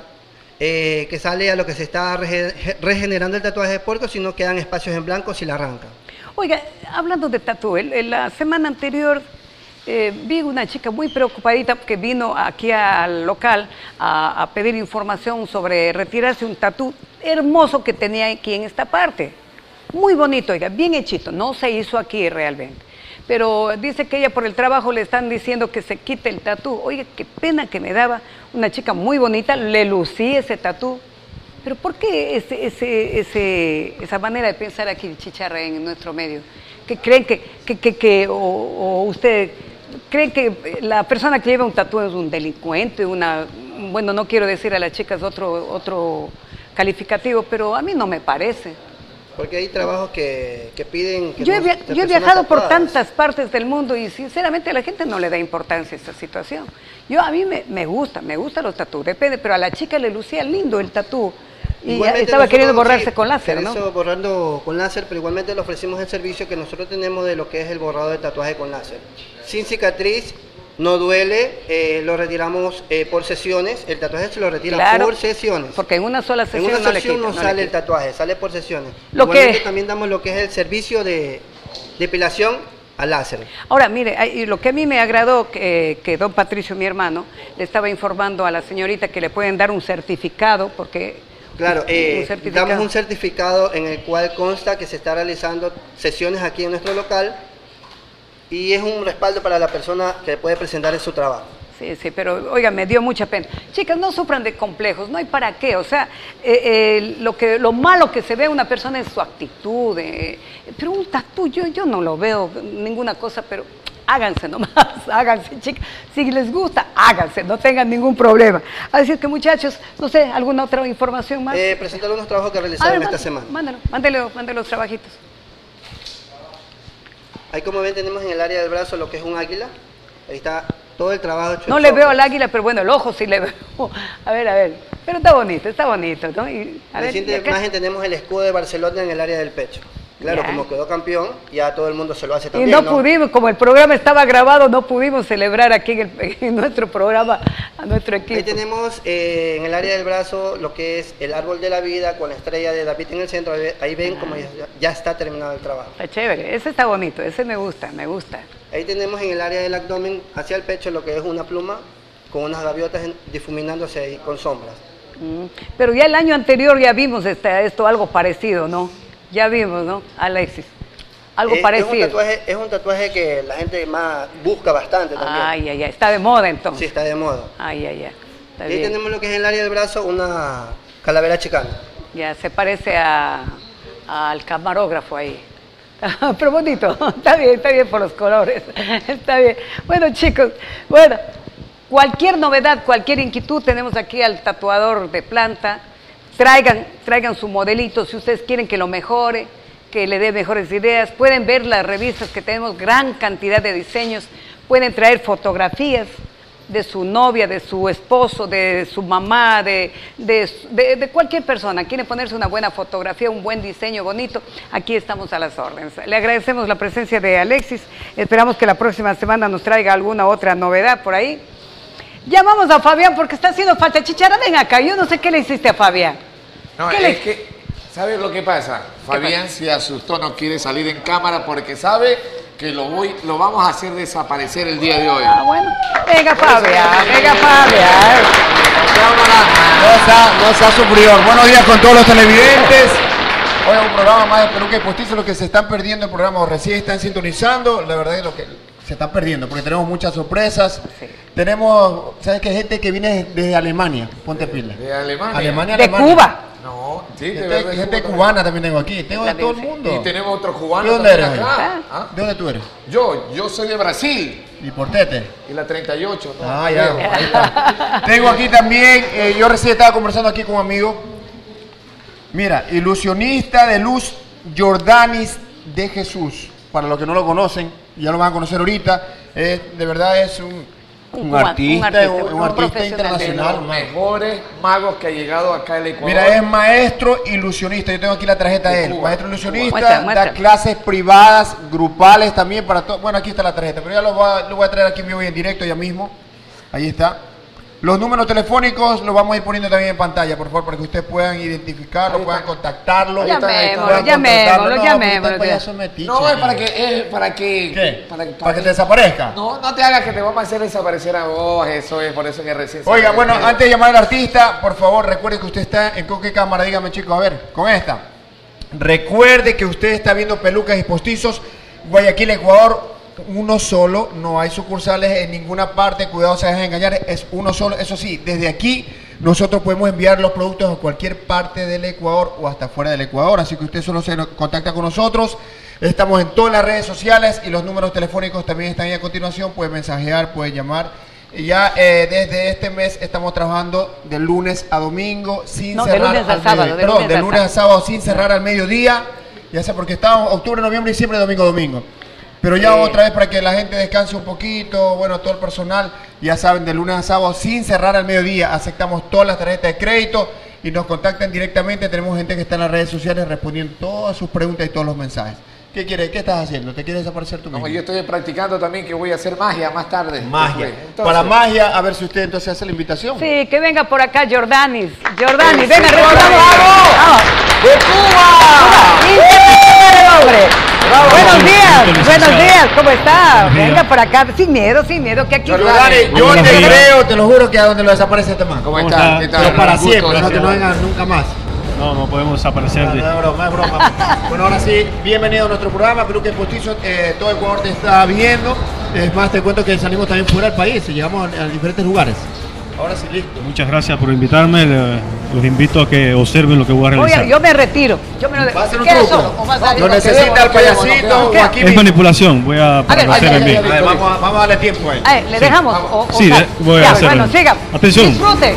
eh, que sale a lo que se está rege regenerando el tatuaje de puerco, sino quedan espacios en blanco si la arranca. Oiga, hablando de tatú, el- el- la semana anterior eh, vi una chica muy preocupadita que vino aquí al local a, a pedir información sobre retirarse un tatú hermoso que tenía aquí en esta parte. Muy bonito, oiga, bien hechito, no se hizo aquí realmente. Pero dice que ella por el trabajo le están diciendo que se quite el tatú. Oiga, qué pena que me daba, una chica muy bonita, le lucí ese tatú. Pero ¿por qué ese, ese, ese, esa manera de pensar aquí, Chicharra, en nuestro medio? ¿Que creen que, que, que, que o, o usted creen que la persona que lleva un tatuaje es un delincuente, una, bueno, no quiero decir a las chicas otro, otro calificativo, pero a mí no me parece. Porque hay trabajos que, que piden... Que yo, he, no, via de yo he viajado por tatuadas. tantas partes del mundo y sinceramente a la gente no le da importancia a esta situación. Yo a mí me, me gusta, me gustan los tatús, depende, pero a la chica le lucía lindo el tatú. Y Igualmente estaba queriendo borrarse sí, con láser, ¿no? Eso borrando con láser, pero igualmente le ofrecimos el servicio que nosotros tenemos de lo que es el borrado de tatuaje con láser. Sin cicatriz, no duele, eh, lo retiramos eh, por sesiones, el tatuaje se lo retira Claro, por sesiones. Porque en una sola sesión en una no le sesión quita, no, no sale le el quita. tatuaje, sale por sesiones. Lo Igualmente que- también damos lo que es el servicio de depilación a láser. Ahora, mire, hay- lo que a mí me agradó, que, que don Patricio, mi hermano, le estaba informando a la señorita que le pueden dar un certificado, porque... Claro, un eh, certificado. damos un certificado en el cual consta que se está realizando sesiones aquí en nuestro local y es un respaldo para la persona que puede presentar en su trabajo. Sí, sí, pero oiga, me dio mucha pena. Chicas, no sufran de complejos, no hay para qué. O sea, eh, eh, lo, que, lo malo que se ve en una persona es su actitud. Eh, pero un tatú, yo, yo no lo veo ninguna cosa, pero háganse nomás, háganse, chicas. Si les gusta, háganse, no tengan ningún problema. Así que, muchachos, no sé, ¿alguna otra información más? Eh, presentar unos trabajos que A realizaron ver, esta mándalo, semana. Mándalo, mándelo, mándelo los trabajitos. Ahí como ven tenemos en el área del brazo lo que es un águila. Ahí está todo el trabajo hecho No en le sombra. veo al águila, pero bueno, el ojo sí le veo. A ver, a ver. Pero está bonito, está bonito, ¿no? Y, a En la ver, siguiente y acá. imagen tenemos el escudo de Barcelona en el área del pecho. Claro, Ya. como quedó campeón, ya todo el mundo se lo hace Y también, no, ¿no? pudimos, como el programa estaba grabado, no pudimos celebrar aquí en, el- en nuestro programa a nuestro equipo. Ahí tenemos eh, en el área del brazo lo que es el árbol de la vida con la estrella de David en el centro. Ahí, ve- ahí ven como ya, ya está terminado el trabajo. Está chévere, ese está bonito, ese me gusta, me gusta. Ahí tenemos en el área del abdomen hacia el pecho lo que es una pluma con unas gaviotas en- difuminándose ahí con sombras. Mm. Pero ya el año anterior ya vimos este, esto, algo parecido, ¿no? Ya vimos, ¿no, Alexis? Algo Eh, parecido. Es un, tatuaje, es un tatuaje que la gente más busca bastante también. Ay, ay, ay, está de moda Sí, entonces. está de moda. Ay, ay, ay. Está Y ahí bien. tenemos lo que es en el área del brazo una calavera chicana. Ya se parece a, al camarógrafo ahí. Pero bonito, está bien, está bien por los colores. Está bien. Bueno, chicos, bueno, cualquier novedad, cualquier inquietud, tenemos aquí al tatuador de planta. Traigan, traigan su modelito si ustedes quieren que lo mejore, que le dé mejores ideas. Pueden ver las revistas que tenemos, gran cantidad de diseños. Pueden traer fotografías de su novia, de su esposo, de su mamá, de, de, de- de cualquier persona. Quiere ponerse una buena fotografía, un buen diseño bonito, aquí estamos a las órdenes. Le agradecemos la presencia de Alexis, esperamos que la próxima semana nos traiga alguna otra novedad por ahí. Llamamos a Fabián porque está haciendo falta. Chichara, ven acá, yo no sé qué le hiciste a Fabián. No, ¿Qué es le- que, ¿sabes lo que pasa? Fabián se asustó, no quiere salir en cámara porque sabe que lo voy, lo vamos a hacer desaparecer el día de hoy. Ah, bueno, venga Fabián, venga Fabián. No sea, no sea superior. Buenos días con todos los televidentes. Hoy es un programa más de Peluca y Postizo. Lo que se están perdiendo el programa o recién están sintonizando, la verdad es lo que se están perdiendo porque tenemos muchas sorpresas. Sí. Tenemos, ¿sabes qué? Gente que viene desde Alemania. Ponte pila. De Alemania. Alemania, De Alemania. Cuba. No, sí, de Gente, verdad. es gente Cuba cubana también tengo aquí. Tengo de También, todo el sí. mundo. también. Y tenemos otro cubano ¿De dónde también eres? acá. ¿Ah? ¿De dónde tú eres? Yo, yo soy de Brasil. ¿Y por Tete? Y la treinta y ocho. ¿no? Ah, ya, ahí está. Tengo aquí también, eh, yo recién estaba conversando aquí con un amigo. Mira, ilusionista de luz Jordanis de Jesús. Para los que no lo conocen, ya lo van a conocer ahorita. Eh, de verdad es un, Un un cuba- artista, un artista, un, un un artista profesional. De internacional. los man. mejores magos que ha llegado acá al Ecuador. Mira, es maestro ilusionista. Yo tengo aquí la tarjeta de De él. Cuba. Maestro ilusionista, Muestra, muestra. da clases privadas, grupales también para todo. Bueno, aquí está la tarjeta, pero ya lo voy a, lo voy a traer aquí en vivo y en directo ya mismo. Ahí está. Los números telefónicos los vamos a ir poniendo también en pantalla, por favor, para que ustedes puedan identificarlo, Ahí puedan está. contactarlo. Ahí está, ahí está. puedan Llamémoslo, contactarlo. No, llamémoslo, porque este payaso es metiche, No, es para amigo. que, es para que. ¿Qué? Para, ¿Para que te desaparezca? No, no te hagas que te vamos a hacer desaparecer a vos, eso es, por eso que recién... Oiga, sale. bueno, antes de llamar al artista, por favor, recuerde que usted está en con qué cámara, dígame chicos, a ver, con esta. Recuerde que usted está viendo Pelucas y Postizos, Guayaquil, Ecuador, uno solo, no hay sucursales en ninguna parte, cuidado, se dejen engañar, es uno solo. Eso sí, desde aquí nosotros podemos enviar los productos a cualquier parte del Ecuador o hasta fuera del Ecuador, así que usted solo se contacta con nosotros. Estamos en todas las redes sociales y los números telefónicos también están ahí a continuación. Pueden mensajear, pueden llamar. Y ya eh, desde este mes estamos trabajando de lunes a domingo sin no, cerrar de lunes a al sábado, mediodía. de Perdón, lunes de a lunes a sábado sin cerrar al mediodía. Ya sea porque estamos octubre, noviembre, diciembre, domingo, domingo. Pero ya Sí. otra vez para que la gente descanse un poquito, bueno, todo el personal, ya saben, de lunes a sábado sin cerrar al mediodía. Aceptamos todas las tarjetas de crédito y nos contactan directamente. Tenemos gente que está en las redes sociales respondiendo todas sus preguntas y todos los mensajes. ¿Qué quieres? ¿Qué estás haciendo? ¿Te quieres desaparecer tú mismo? No, yo estoy practicando también que voy a hacer magia más tarde. Magia. Entonces, Para magia, a ver si usted entonces hace la invitación. Sí, que venga por acá Jordanis. Jordanis, ¡Eso, venga, Jordanis! recordamos. Vamos. ¡De Cuba! Internacional, hombre. Bravo. Buenos días, Buenos buenos días. días, ¿cómo está? Buenos días. Venga por acá, sin miedo, sin miedo, que aquí... Jordani, Yo Buenos te días. creo, te lo juro que a donde lo desaparece este man. ¿Cómo ¿Cómo está? está? ¿Qué tal? Pero para Un gusto, siempre, no que gracias. no vengan nunca más. No, no podemos desaparecer. No, de- no es broma, es broma. Bueno, ahora sí, bienvenido a nuestro programa, Peluca y Postizo. Eh, todo Ecuador te está viendo. Es más, te cuento que salimos también fuera del país y llegamos a, a diferentes lugares. Ahora sí, listo. Muchas gracias por invitarme. le- Los invito a que observen lo que voy a realizar. Oye, yo me retiro. Yo me lo Va a ser un ¿Quieres truco. solo o vas a- Lo quedemos, necesita el nos quedemos, nos payasito quedemos. o aquí Es mismo. manipulación. Voy a ver, permanecer ay, en ay, mí. ay, A ver, vamos, a- vamos a darle tiempo a él. Ay, ¿le dejamos? O, o Sí, sal? de- voy a Ya, hacerlo. Bueno, siga. Atención. Disfrute.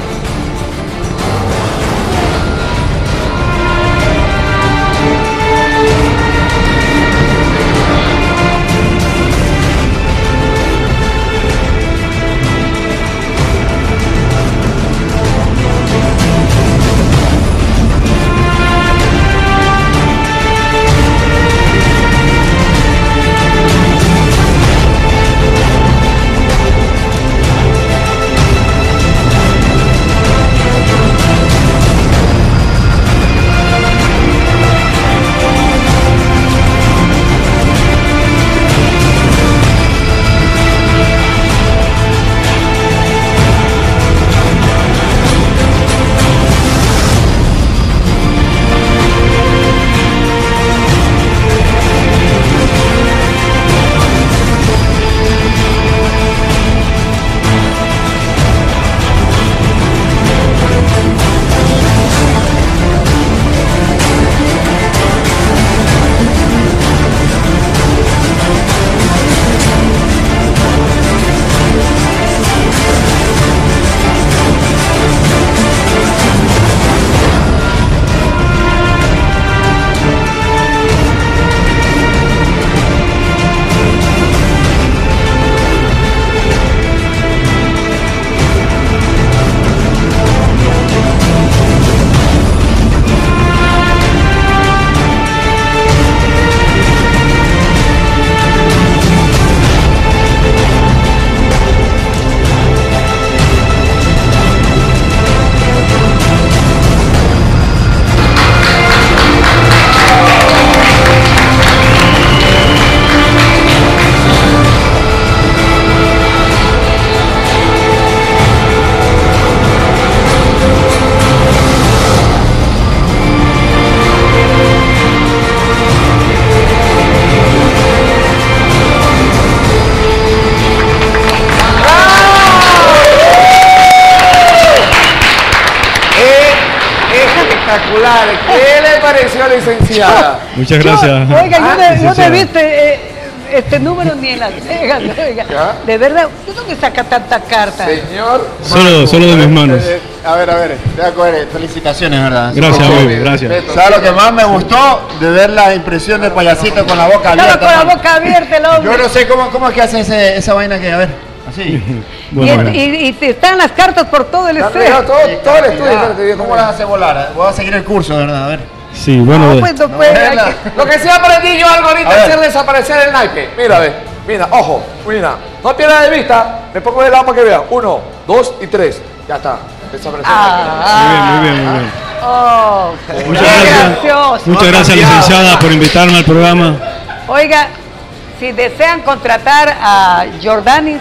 Espectacular. ¿Qué le pareció, licenciada? Muchas gracias. Yo, oiga, yo, Ah, no, yo no he licenciada. visto eh, este número ni en Las Vegas. Oiga. ¿Ya? De verdad, ¿de dónde saca tanta carta? Señor. Solo, solo de mis manos. Eh, eh, a ver, a ver, te voy a coger, eh, felicitaciones, ¿verdad? Gracias, Ok, amigo. bien, Gracias. respeto. ¿Sabes lo que más me gustó? De ver la impresión del payasito con la boca Estaba abierta. con la mano. boca abierta el hombre. Yo no sé cómo, cómo es que hace ese, esa vaina que, a ver, así. Y, Bueno, y, y te están las cartas por todo el Está estrés. pegado todo, todo el estudio. Ah, espérate, yo- ¿Cómo las hace volar? Voy a seguir el curso, ¿verdad? A ver. sí, bueno. No, de- pues no No, puede. verla. hay que- Lo que sí aprendí yo algo ahorita A es ver. hacer desaparecer el naipe. Mira, ve. Mira, ojo, mira. No pierdas de vista. Me pongo de lado para que vean. Uno, dos y tres. Ya está. Desapareció el naipe. Muy bien, muy bien, muy bien. Oh, Muchas qué gracias. gracioso. Muchas gracias, licenciada, por invitarme al programa. Oiga, si desean contratar a Jordanis,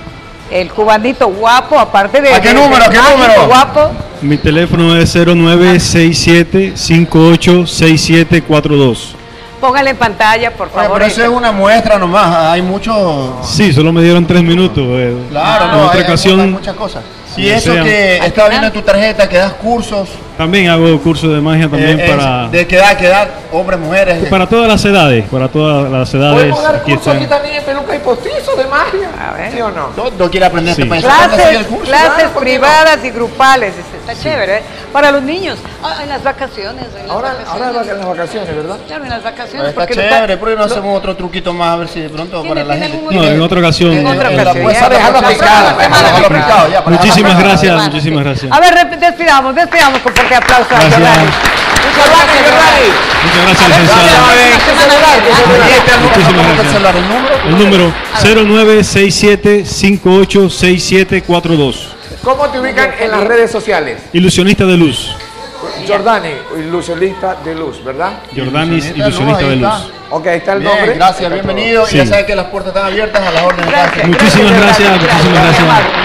el cubanito guapo, aparte de. ¿A qué de- número, de a qué mágico número? guapo. Mi teléfono es cero nueve seis siete cinco ocho seis siete cuatro dos. Póngale en pantalla, por Oye, favor. pero eso es una muestra nomás. Hay mucho. Sí, solo me dieron tres minutos. eh. Claro, En no, otra hay, hay- ocasión, hay muchas cosas. Y si eso desean. que Al estaba final- viendo en tu tarjeta, que das cursos También hago cursos de magia también Eh, para... ¿De qué edad, qué edad? Hombres, mujeres. Para todas las edades, para todas las edades. ¿Podemos dar Aquí cursos están. aquí también en peluca y postizo de magia? A ver. ¿Sí o no? Todo quiere aprender Sí. este país. Clases, curso. clases Claro, ¿por qué privadas y grupales, este, está chévere, ¿eh? Para los niños, ah, en las vacaciones. En las Ahora, vacaciones. ahora en las vacaciones, ¿verdad? Claro, en las vacaciones. Está porque los chévere, pa- ¿por qué no lo- hacemos otro truquito más a ver si de pronto ¿Tiene- para la tiene gente? No, en otra ocasión. En otra Eh, eh, ocasión. pues, Ya, dejarlo la picado, próxima semana dejarlo picado. picado, ya, para la Muchísimas próxima gracias, semana, muchísimas sí. gracias. A ver, rep- despidamos, despidamos con fuerte aplauso a Gracias. Giovanni. Muchas gracias, Giovanni. Muchas gracias, A ver, licenciado. la próxima semana viene, ¿ah? Muchísimas gracias. El número. El número cero nueve seis siete cinco ocho seis siete cuatro dos. ¿Cómo te ubican en las redes sociales? Ilusionista de luz. Jordani, ilusionista de luz, ¿verdad? Jordanis, Ilusionista de ilusionista de luz, luz. ahí está. Ok, ahí está el Bien, nombre. gracias, Ahí está bienvenido. Sí. Y ya sabes que las puertas están abiertas a las órdenes de Gracias. cada- Muchísimas gracias, muchísimas gracias.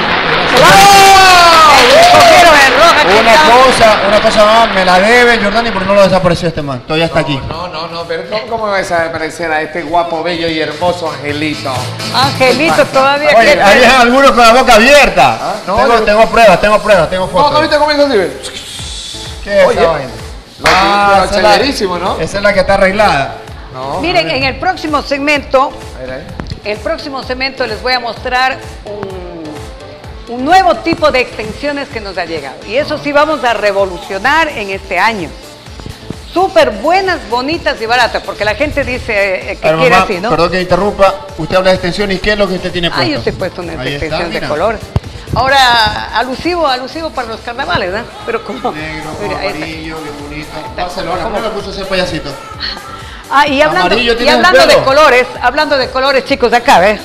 Escogieron el rojo, aquí Una está. cosa, una cosa más, me la debe Jordani porque no lo desapareció este man. Todavía está aquí. No, no, no, pero ¿cómo, cómo vas a parecer a este guapo, bello y hermoso angelito? Angelito todavía. Oye, ¿qué hay tal? algunos con la boca abierta. Ah, no, tengo, yo- tengo pruebas, tengo pruebas, tengo No, fotos. no, ahorita comienza así, ve. ¿Qué es Oye, esa vaina? lo- Ah, lo esa es la- chéverísimo, ¿no? Esa es la que está arreglada. No. Miren, en el próximo segmento, Ahí, ahí. el próximo segmento les voy a mostrar un, un nuevo tipo de extensiones que nos ha llegado. Y eso sí vamos a revolucionar en este año. Súper buenas, bonitas y baratas, porque la gente dice eh, que A ver, quiere mamá, así, ¿no? perdón que interrumpa. Usted habla de extensión y ¿qué es lo que usted tiene puesto? Ah, yo te he puesto una Ahí está, extensión de mira. colores. Ahora, alusivo, alusivo para los carnavales, ¿no? Pero como... Negro, Mira, ahí está. amarillo, bien bonito. Barcelona, ¿cómo le puso ese payasito? Ah, y hablando, Amarillo y tiene el hablando de pelo. colores, hablando de colores, chicos, acá, ¿ves?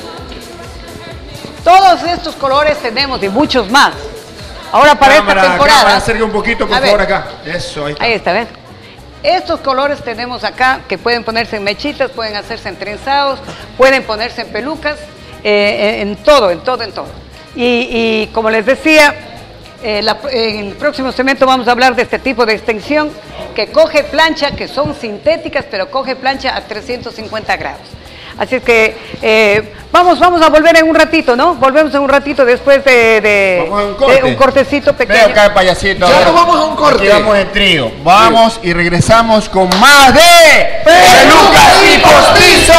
Todos estos colores tenemos y muchos más. Ahora para Cámara, esta temporada. cámara, acerca un poquito, por A ver. favor, acá. Eso, ahí está. Ahí está, ¿ves? Estos colores tenemos acá que pueden ponerse en mechitas, pueden hacerse en trenzados, pueden ponerse en pelucas, eh, en, en todo, en todo, en todo. Y, y como les decía, eh, la- en el próximo segmento vamos a hablar de este tipo de extensión que coge plancha, que son sintéticas, pero coge plancha a trescientos cincuenta grados. Así es que eh, vamos, vamos a volver en un ratito, ¿no? Volvemos en un ratito después de, de- Vamos a un de corte. un cortecito Ve pequeño. acá el payasito. Ya a ver. nos vamos a un corte. Aquí vamos en trío. Vamos y regresamos con más de Pelucas y Postizo.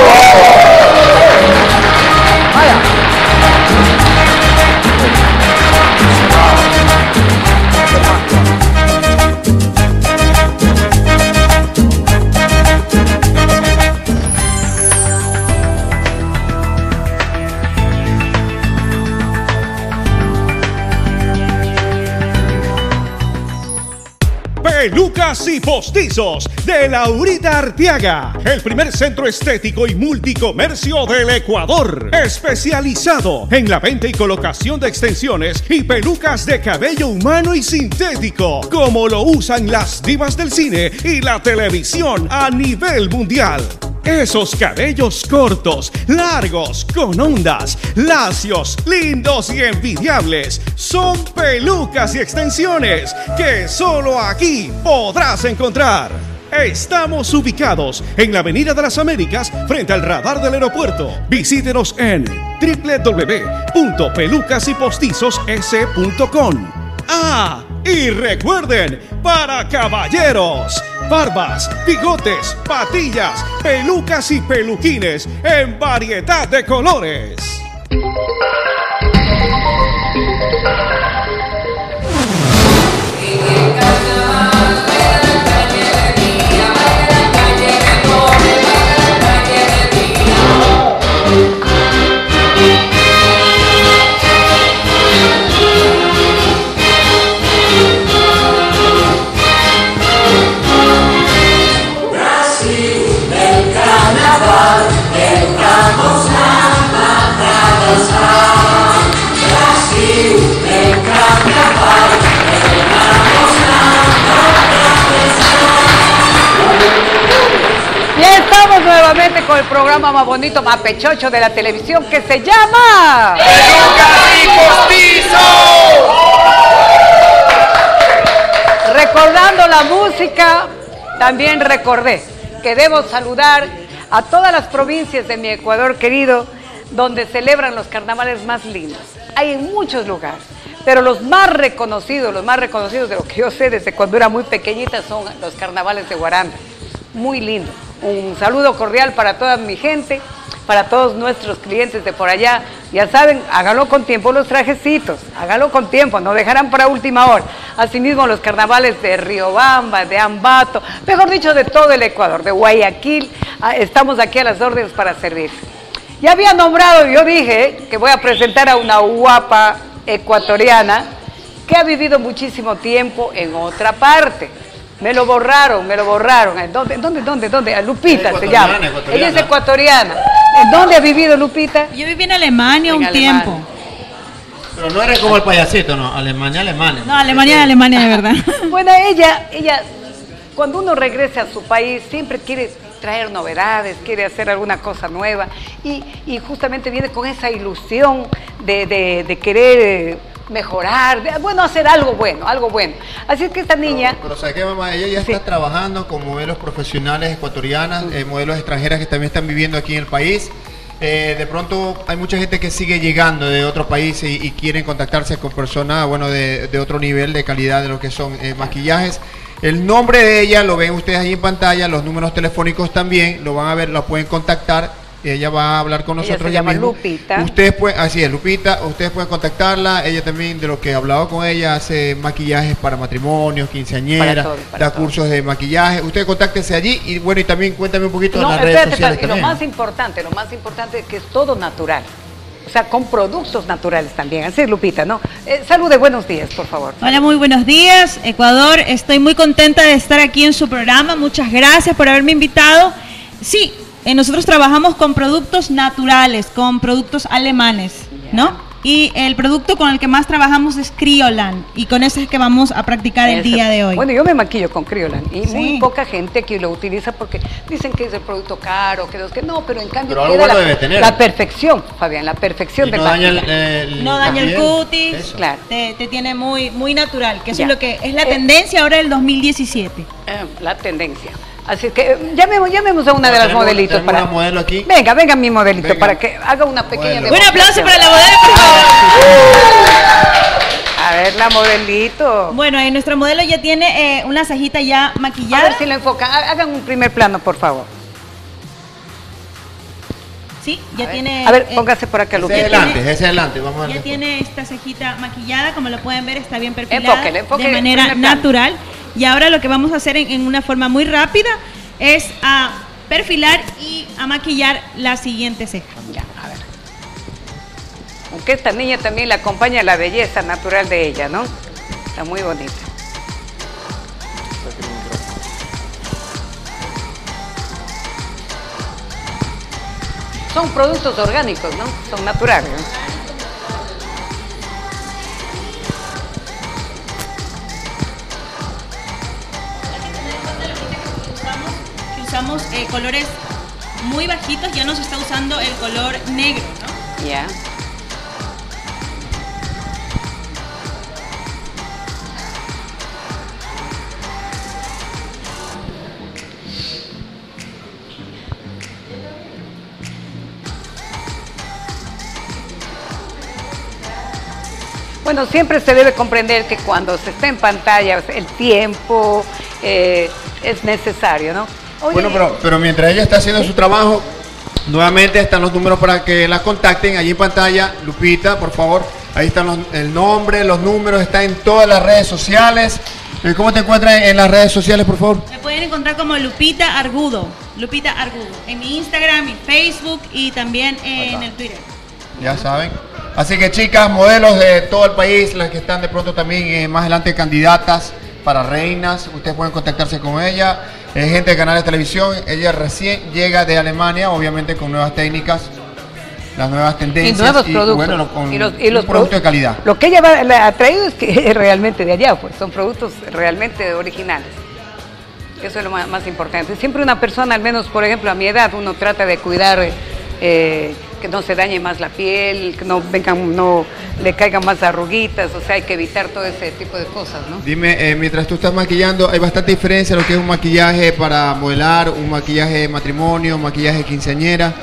Pelucas y postizos de Laurita Arteaga, el primer centro estético y multicomercio del Ecuador, especializado en la venta y colocación de extensiones y pelucas de cabello humano y sintético, como lo usan las divas del cine y la televisión a nivel mundial. Esos cabellos cortos, largos, con ondas, lacios, lindos y envidiables son pelucas y extensiones que solo aquí podrás encontrar. Estamos ubicados en la Avenida de las Américas frente al radar del aeropuerto. Visítenos en w w w punto pelucas y postizos s punto com. Ah, y recuerden, para caballeros, barbas, bigotes, patillas, pelucas y peluquines en variedad de colores. Y estamos nuevamente con el programa más bonito, más pechocho de la televisión que se llama ¡Pelucas y Postizo! Recordando la música, también recordé que debo saludar a todas las provincias de mi Ecuador querido, donde celebran los carnavales más lindos. Hay en muchos lugares, Pero los más reconocidos, los más reconocidos de lo que yo sé desde cuando era muy pequeñita son los carnavales de Guaranda. Muy lindo. Un saludo cordial para toda mi gente, para todos nuestros clientes de por allá. Ya saben, hágalo con tiempo los trajecitos, hágalo con tiempo, no dejarán para última hora. Asimismo los carnavales de Riobamba, de Ambato, mejor dicho de todo el Ecuador, de Guayaquil, estamos aquí a las órdenes para servir. Ya había nombrado, yo dije que voy a presentar a una guapa ecuatoriana que ha vivido muchísimo tiempo en otra parte. Me lo borraron, me lo borraron. ¿En dónde, dónde, dónde, dónde? A Lupita se llama. Ella es ecuatoriana. ¿En dónde ha vivido Lupita? Yo viví en Alemania en un Alemania. tiempo. Pero no eres como el payasito, ¿no? Alemania, Alemania. No, Alemania, Alemania, de verdad. Bueno, ella, ella, cuando uno regresa a su país, siempre quiere traer novedades, quiere hacer alguna cosa nueva. Y, y justamente viene con esa ilusión de, de, de querer mejorar, de, bueno, hacer algo bueno, algo bueno. Así es que esta niña... Pero, pero ¿sabes qué, mamá? Ella ya sí. está trabajando con modelos profesionales ecuatorianas, mm. eh, modelos extranjeras que también están viviendo aquí en el país. Eh, de pronto hay mucha gente que sigue llegando de otro país y, y quieren contactarse con personas, bueno, de, de otro nivel de calidad de lo que son eh, maquillajes. El nombre de ella lo ven ustedes ahí en pantalla, los números telefónicos también, lo van a ver, lo pueden contactar. Ella va a hablar con nosotros. Ella se llama Lupita. Ustedes pueden, así es, Lupita, ustedes pueden contactarla. Ella también, de lo que he hablado con ella, hace maquillajes para matrimonios, quinceañeras, da cursos todo. de maquillaje. Ustedes contáctense allí y bueno, y también cuéntame un poquito no, en las espérate, redes sociales espérate, también. Lo más importante, lo más importante es que es todo natural. O sea, con productos naturales también. Así es, Lupita, ¿no? Eh, salude, buenos días, por favor. Hola, muy buenos días, Ecuador. Estoy muy contenta de estar aquí en su programa. Muchas gracias por haberme invitado. Sí, eh, nosotros trabajamos con productos naturales, con productos alemanes, ¿no? Y el producto con el que más trabajamos es Kryolan, y con ese es que vamos a practicar el Eso. día de hoy. Bueno, yo me maquillo con Kryolan y sí. muy poca gente que lo utiliza porque dicen que es el producto caro, que, que no, pero en cambio pero queda la, debe tener. la perfección, Fabián, la perfección del no daña el, el, No daña el cutis, Eso. claro. te, te tiene muy, muy natural, que eso ya. es lo que es la tendencia eh, ahora del dos mil diecisiete. Eh, la tendencia. Así que llamemos, llamemos a una de las modelitos para. Una modelo aquí. Venga, venga mi modelito venga. para que haga una pequeña modelo. Un aplauso para la modelo, por favor. A ver, la modelito. Bueno, eh, nuestro modelo ya tiene eh, una cejita ya maquillada. A ver si lo enfocan. Hagan un primer plano, por favor. Sí, ya a tiene. A ver, eh, póngase por acá, Lucas. Ese adelante, ese adelante, vamos a ver. Ya después. tiene esta cejita maquillada, como lo pueden ver, está bien perfilada. Enfóquele, enfóquele, de manera natural. Y ahora lo que vamos a hacer en, en una forma muy rápida es a perfilar y a maquillar la siguiente ceja. Ya, a ver. Aunque esta niña también le acompaña la belleza natural de ella, ¿no? Está muy bonita. Son productos orgánicos, ¿no? Son naturales, ¿no? Usamos eh, colores muy bajitos, ya no se está usando el color negro, ¿no? Ya. Yeah. Bueno, siempre se debe comprender que cuando se está en pantalla el tiempo eh, es necesario, ¿no? Oye, bueno, pero, pero mientras ella está haciendo ¿sí? su trabajo, nuevamente están los números para que la contacten. Allí en pantalla, Lupita, por favor, ahí están los, el nombre, los números, está en todas las redes sociales. ¿Cómo te encuentras en las redes sociales, por favor? Me pueden encontrar como Lupita Argudo, Lupita Argudo, en mi Instagram, mi Facebook y también en el Twitter. Ya saben. Así que chicas, modelos de todo el país, las que están de pronto también eh, más adelante candidatas para reinas, ustedes pueden contactarse con ella. Es gente de canales de televisión, ella recién llega de Alemania, obviamente con nuevas técnicas, las nuevas tendencias y nuevos y, productos bueno, con y los, y los productos de calidad. Lo que ella va, ha traído es que es realmente de allá, pues son productos realmente originales. Eso es lo más, más importante. Siempre una persona, al menos por ejemplo a mi edad, uno trata de cuidar eh, que no se dañe más la piel, que no vengan, no le caigan más arruguitas, o sea, hay que evitar todo ese tipo de cosas, ¿no? Dime, eh, mientras tú estás maquillando, hay bastante diferencia lo que es un maquillaje para modelar, un maquillaje de matrimonio, un maquillaje de quinceañera.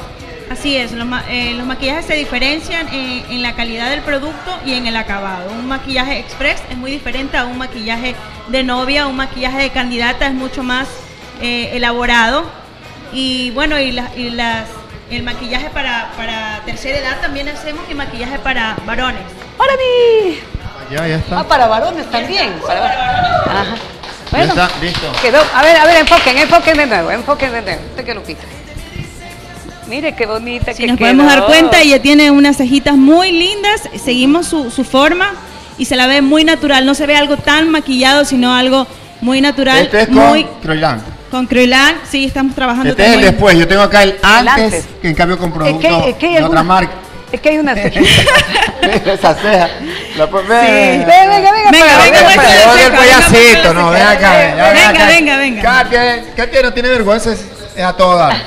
Así es, los, ma eh, los maquillajes se diferencian en, en la calidad del producto y en el acabado. Un maquillaje express es muy diferente a un maquillaje de novia, un maquillaje de candidata es mucho más eh, elaborado. Y bueno, y, la, y las, el maquillaje para, para tercera edad también hacemos, y maquillaje para varones. ¡Para mí! Ya, ya está. Ah, para varones también. Para varones. Ajá. Bueno, ya está, listo. Quedó. A ver, a ver, enfoquen, enfoquen de nuevo, enfoquen de nuevo. Usted que lo quita. Mire qué bonita si que nos quedó. podemos dar cuenta, ella tiene unas cejitas muy lindas, seguimos su, su forma y se la ve muy natural, no se ve algo tan maquillado, sino algo muy natural. Este es muy con Croyland. Con Croyland, sí, estamos trabajando. Este es el después, yo tengo acá el antes, El antes. que en cambio con producto Es que- es que hay de otra alguna- marca. Es que hay una cejita. Esa ceja. La pon- Sí. ven. Venga, venga, venga. Venga, para- venga, para- muestra Yo la del ceja, payasito, venga, no, muestra ven la acá. ceja. ven, ya, ven Venga, acá. venga, venga. Katia, Katia no tiene vergüenza, es, es a todo dar.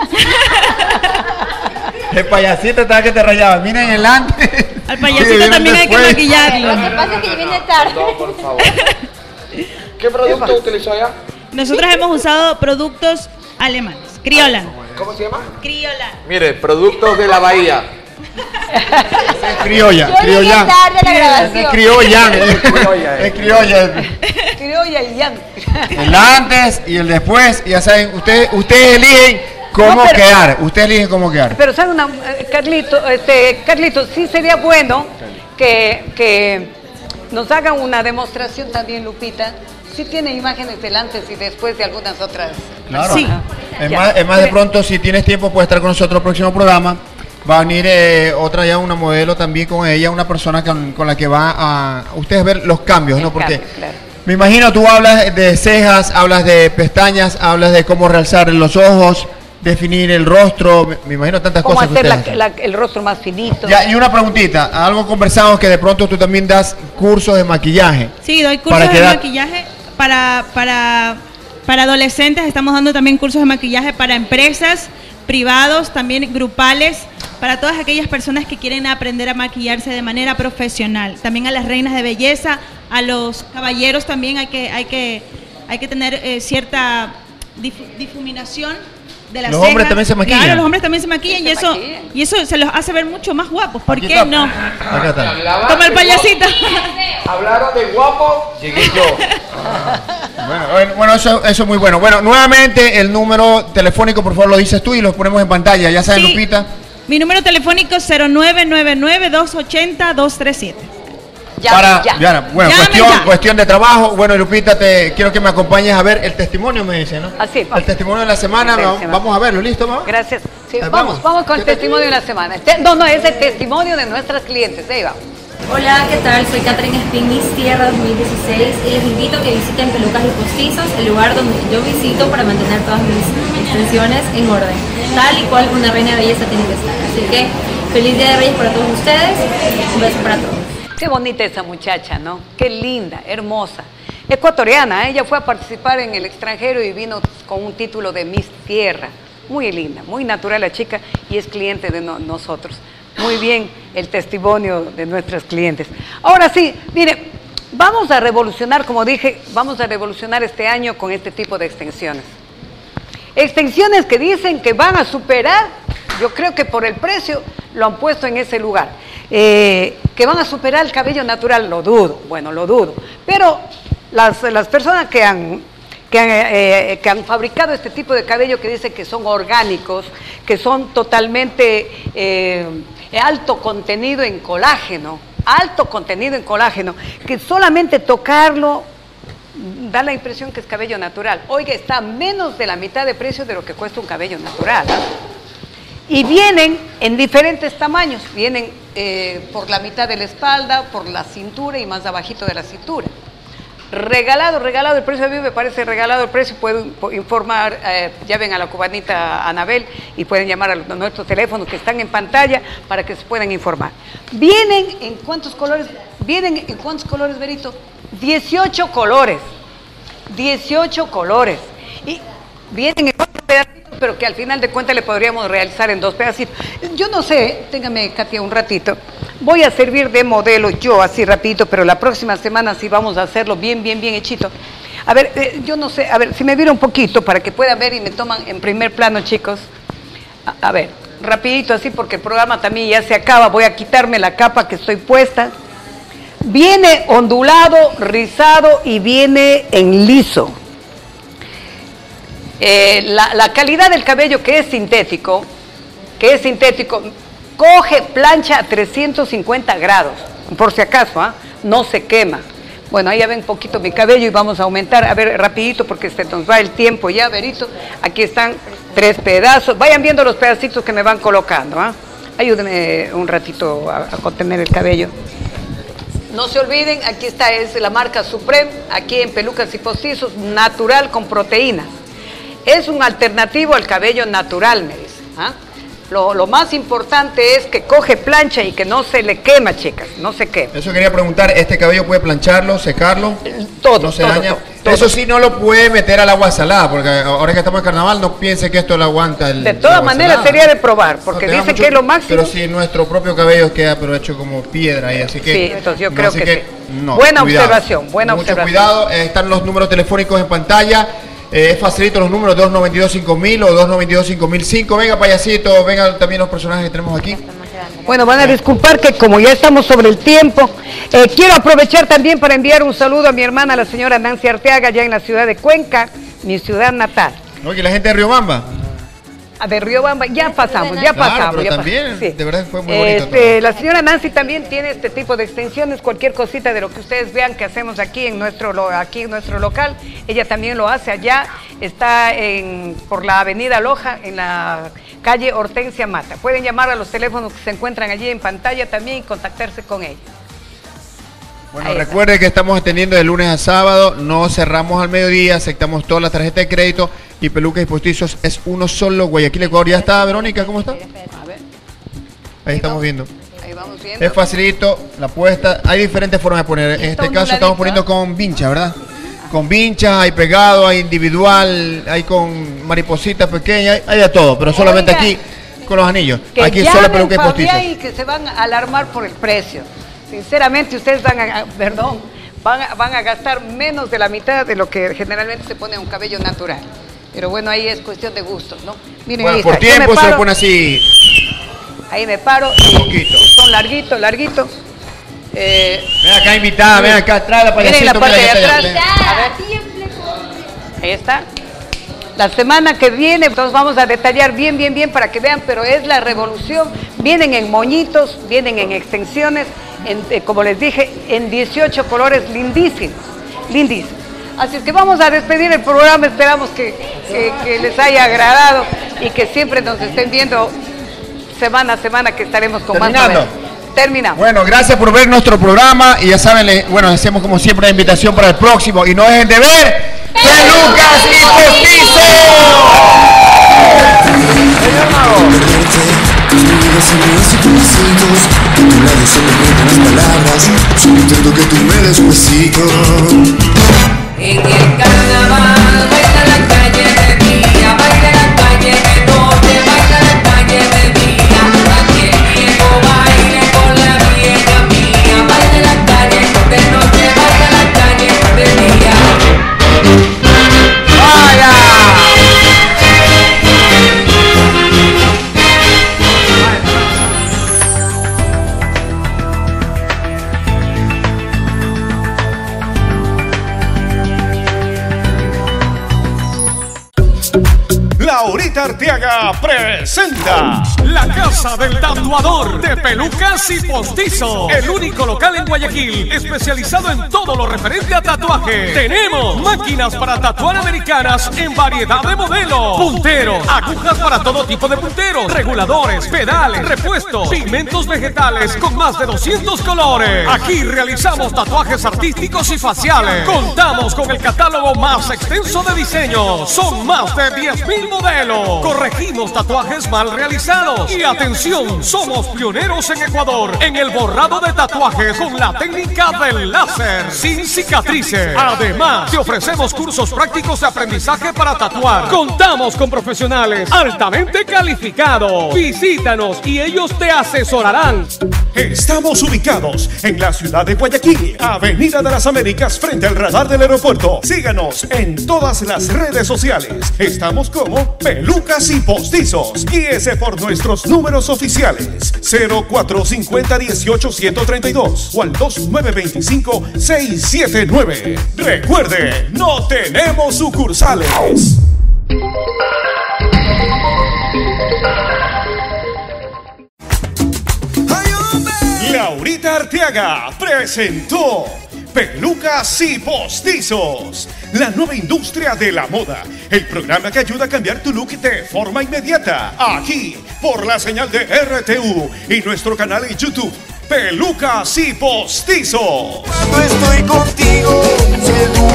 El payasito estaba que te rayaba. Miren el antes. Al y payasito miren también hay que después. maquillarlo. Lo que pasa es que viene tarde. No, por favor. ¿Qué producto utilizó allá? Nosotros hemos usado productos alemanes, Kryolan. ¿Cómo se llama? Kryolan. Mire, productos de la Bahía. Es criolla, Yo llegué criolla. tarde a la Es grabación. criolla. criolla, eh. Es criolla. Criolla y yan. El antes y el después. Y ya saben, ustedes, ustedes eligen cómo No, pero- quedar. Ustedes eligen cómo quedar. Pero sabe una, eh, Carlito, este, Carlito, sí sería bueno que, que nos hagan una demostración también, Lupita. Sí tiene imágenes del antes y después de algunas otras. Claro. Sí. Es Ya. más, es más de Mire, pronto, si tienes tiempo, puedes estar con nosotros el próximo programa. Va a venir eh, otra ya, una modelo también con ella, una persona con, con la que va a ustedes ver los cambios, ¿no? El Porque cambio, claro. me imagino tú hablas de cejas, hablas de pestañas, hablas de cómo realzar los ojos, definir el rostro, me, me imagino tantas cómo cosas que hacer la- ustedes hacen. la- el rostro más finito. Ya, y una preguntita, algo conversamos que de pronto tú también das cursos de maquillaje. Sí, doy cursos ¿Para qué de edad? maquillaje para, para, para adolescentes. Estamos dando también cursos de maquillaje para empresas, privados, también grupales, para todas aquellas personas que quieren aprender a maquillarse de manera profesional. También a las reinas de belleza, a los caballeros también hay que, hay que, hay que tener eh, cierta dif- difuminación de las Los cejas. hombres también se maquillan. Claro, los hombres también se maquillan, Sí, y se eso maquillan. y eso se los hace ver mucho más guapos. ¿Por Aquí qué está. no? Acá está. Hablaban Como el de payasito. guapo. Hablaron de guapo, llegué yo. Bueno, bueno, bueno, eso, eso es muy bueno. Bueno, nuevamente el número telefónico, por favor, lo dices tú y lo ponemos en pantalla. Ya saben, Sí. Lupita. Mi número telefónico es cero nueve nueve nueve, dos ocho cero, dos tres siete. Ya, para, ya. Diana, bueno, Llame cuestión, ya. cuestión de trabajo. Bueno, Lupita, te quiero que me acompañes a ver el testimonio, me dice, ¿no? Así, El vamos. testimonio de la semana, Sí, sí, vamos, sí, vamos a verlo, ¿listo, mamá? Gracias. Sí, Eh, vamos, vamos. vamos con el ¿Qué te- testimonio de la semana. Este- no, no, es el testimonio de nuestras clientes. Ahí vamos. Hola, ¿qué tal? Soy Catherine Espín, Miss Tierra dos mil dieciséis y les invito a que visiten Pelucas y Postizos, el lugar donde yo visito para mantener todas mis extensiones en orden, tal y cual una reina de belleza tiene que estar. Así que feliz Día de Reyes para todos ustedes, un beso para todos. Qué bonita esa muchacha, ¿no? Qué linda, hermosa. Ecuatoriana, ¿eh? Ella fue a participar en el extranjero y vino con un título de Miss Tierra. Muy linda, muy natural la chica y es cliente de no- nosotros. Muy bien el testimonio de nuestras clientes. Ahora sí, mire, vamos a revolucionar, como dije, vamos a revolucionar este año con este tipo de extensiones. Extensiones que dicen que van a superar, yo creo que por el precio lo han puesto en ese lugar, eh, que van a superar el cabello natural, lo dudo, bueno, lo dudo, pero las, las personas que han, que, han, eh, que han fabricado este tipo de cabello que dicen que son orgánicos, que son totalmente eh, alto contenido en colágeno, alto contenido en colágeno, que solamente tocarlo da la impresión que es cabello natural. Oiga, está a menos de la mitad de precio de lo que cuesta un cabello natural, ¿ah? Y vienen en diferentes tamaños, vienen eh, por la mitad de la espalda, por la cintura y más abajito de la cintura. Regalado, regalado el precio, a mí me parece regalado el precio, pueden informar, eh, llamen a la cubanita Anabel y pueden llamar a los- nuestros teléfonos que están en pantalla para que se puedan informar. Vienen en cuántos colores, vienen en cuántos colores, Berito, dieciocho colores, dieciocho colores, y vienen en cuatro pedacitos, pero que al final de cuentas le podríamos realizar en dos pedacitos. Yo no sé, téngame Katia un ratito, voy a servir de modelo yo así rapidito, pero la próxima semana sí vamos a hacerlo bien, bien, bien hechito. A ver, eh, yo no sé, a ver, si me vira un poquito para que puedan ver y me toman en primer plano, chicos. A, a ver, rapidito así porque el programa también ya se acaba. Voy a quitarme la capa que estoy puesta. Viene ondulado, rizado y viene en liso. Eh, la, la calidad del cabello que es sintético, que es sintético, coge plancha a trescientos cincuenta grados, por si acaso, ¿ah? No se quema. Bueno, ahí ya ven un poquito mi cabello y vamos a aumentar, a ver, rapidito porque se nos va el tiempo ya, verito. Aquí están tres pedazos, vayan viendo los pedacitos que me van colocando, ¿ah? Ayúdenme un ratito a, a contener el cabello. No se olviden, aquí está, es la marca Supreme, aquí en Pelucas y Postizos, natural con proteínas. Es un alternativo al cabello natural, me dice, ¿ah? Lo, lo más importante es que coge plancha y que no se le quema, chicas, no se quema. Eso quería preguntar, ¿este cabello puede plancharlo, secarlo? Todo, ¿No se todo, daña? todo, todo. Eso sí no lo puede meter al agua salada, porque ahora que estamos en carnaval no piense que esto lo aguanta el De todas agua maneras salada. sería de probar, porque No, dice mucho, que es lo máximo. Pero si nuestro propio cabello queda pero hecho como piedra ahí, así que... Sí, entonces yo no, creo así que, que sí. no, Buena cuidado. observación, buena Mucho observación. cuidado, eh, están los números telefónicos en pantalla. Eh, es facilito los números, dos nueve dos cinco mil o dos nueve dos cinco mil cinco. Venga, payasito, vengan también los personajes que tenemos aquí. Bueno, van a disculpar que como ya estamos sobre el tiempo, eh, quiero aprovechar también para enviar un saludo a mi hermana, la señora Nancy Arteaga, allá en la ciudad de Cuenca, mi ciudad natal. Oye, la gente de Riobamba. A de Riobamba, ya pasamos, ya Claro, pasamos. pero ya también, pasamos. Sí. de verdad fue muy bonito Este, la señora Nancy también tiene este tipo de extensiones, cualquier cosita de lo que ustedes vean que hacemos aquí en nuestro, lo- aquí en nuestro local, ella también lo hace allá, está en, por la avenida Loja, en la calle Hortensia Mata. Pueden llamar a los teléfonos que se encuentran allí en pantalla también y contactarse con ella. Bueno, recuerde que estamos atendiendo de lunes a sábado, no cerramos al mediodía, aceptamos todas las tarjetas de crédito y Pelucas y Postizos es uno solo, Guayaquil, Ecuador. ¿Ya está, Verónica? ¿Cómo está? Ahí estamos viendo. Ahí vamos viendo. Es facilito la puesta, hay diferentes formas de poner. En este caso estamos poniendo con vincha, ¿verdad? Con vincha, hay pegado, hay individual, hay con maripositas pequeñas, hay de todo, pero solamente Oiga, aquí con los anillos. Que Aquí llamen, solo Pelucas y Postizos. Fabián, y que se van a alarmar por el precio. Sinceramente, ustedes van a, perdón, van a, van a gastar menos de la mitad de lo que generalmente se pone a un cabello natural. Pero bueno, ahí es cuestión de gustos, ¿no? Miren, Bueno, ahí por está. Yo me tiempo se paro, lo pone así. Ahí me paro. y son larguitos, larguitos. Eh, Ven acá, invitada, ven acá atrás, la Miren la payasito. parte de mira, ya está, atrás. ya. A ver. Ahí está. La semana que viene, entonces vamos a detallar bien, bien, bien para que vean, pero es la revolución. Vienen en moñitos, vienen en extensiones, en, eh, como les dije, en dieciocho colores lindísimos, lindísimos. Así es que vamos a despedir el programa, esperamos que, que, que les haya agradado y que siempre nos estén viendo semana a semana, que estaremos con más Terminando. novedades. Terminamos. Bueno, gracias por ver nuestro programa y ya saben, le- bueno, hacemos como siempre la invitación para el próximo y no dejen de ver Pelucas y Postizos. Tus miradas se me hacen tus besitos, de tu lado se me meten las palabras, solo intento que tú me des un besito. En el carnaval baila la calle de día, baila la calle de noche, baila la calle de día. Aquí el viejo baile con la vieja mía, baila la calle de noche, baila la calle de día. ¡Vaya! Laurita Arteaga presenta La Casa del Tatuador de Pelucas y Postizos. El único local en Guayaquil especializado en todo lo referente a tatuaje. Tenemos máquinas para tatuar americanas en variedad de modelos, punteros, agujas para todo tipo de punteros, reguladores, pedales, repuestos, pigmentos vegetales con más de doscientos colores. Aquí realizamos tatuajes artísticos y faciales. Contamos con el catálogo más extenso de diseños. Son más de diez mil modelos. Corregimos tatuajes mal realizados. Y atención, somos pioneros en Ecuador en el borrado de tatuajes con la técnica del láser sin cicatrices. Además, te ofrecemos cursos prácticos de aprendizaje para tatuar. Contamos con profesionales altamente calificados. Visítanos y ellos te asesorarán. Estamos ubicados en la ciudad de Guayaquil, Avenida de las Américas, frente al radar del aeropuerto. Síganos en todas las redes sociales. Estamos como Pelucas y Postizos. Guíese por nuestros números oficiales: cero cuatro cincuenta dieciocho ciento treinta y dos o al dos nueve veinticinco seiscientos setenta y nueve. Recuerde, no tenemos sucursales. Laurita Arteaga presentó Pelucas y Postizos, la nueva industria de la moda. El programa que ayuda a cambiar tu look de forma inmediata. Aquí, por la señal de R T U y nuestro canal en YouTube, Pelucas y Postizos. Cuando estoy contigo, seguro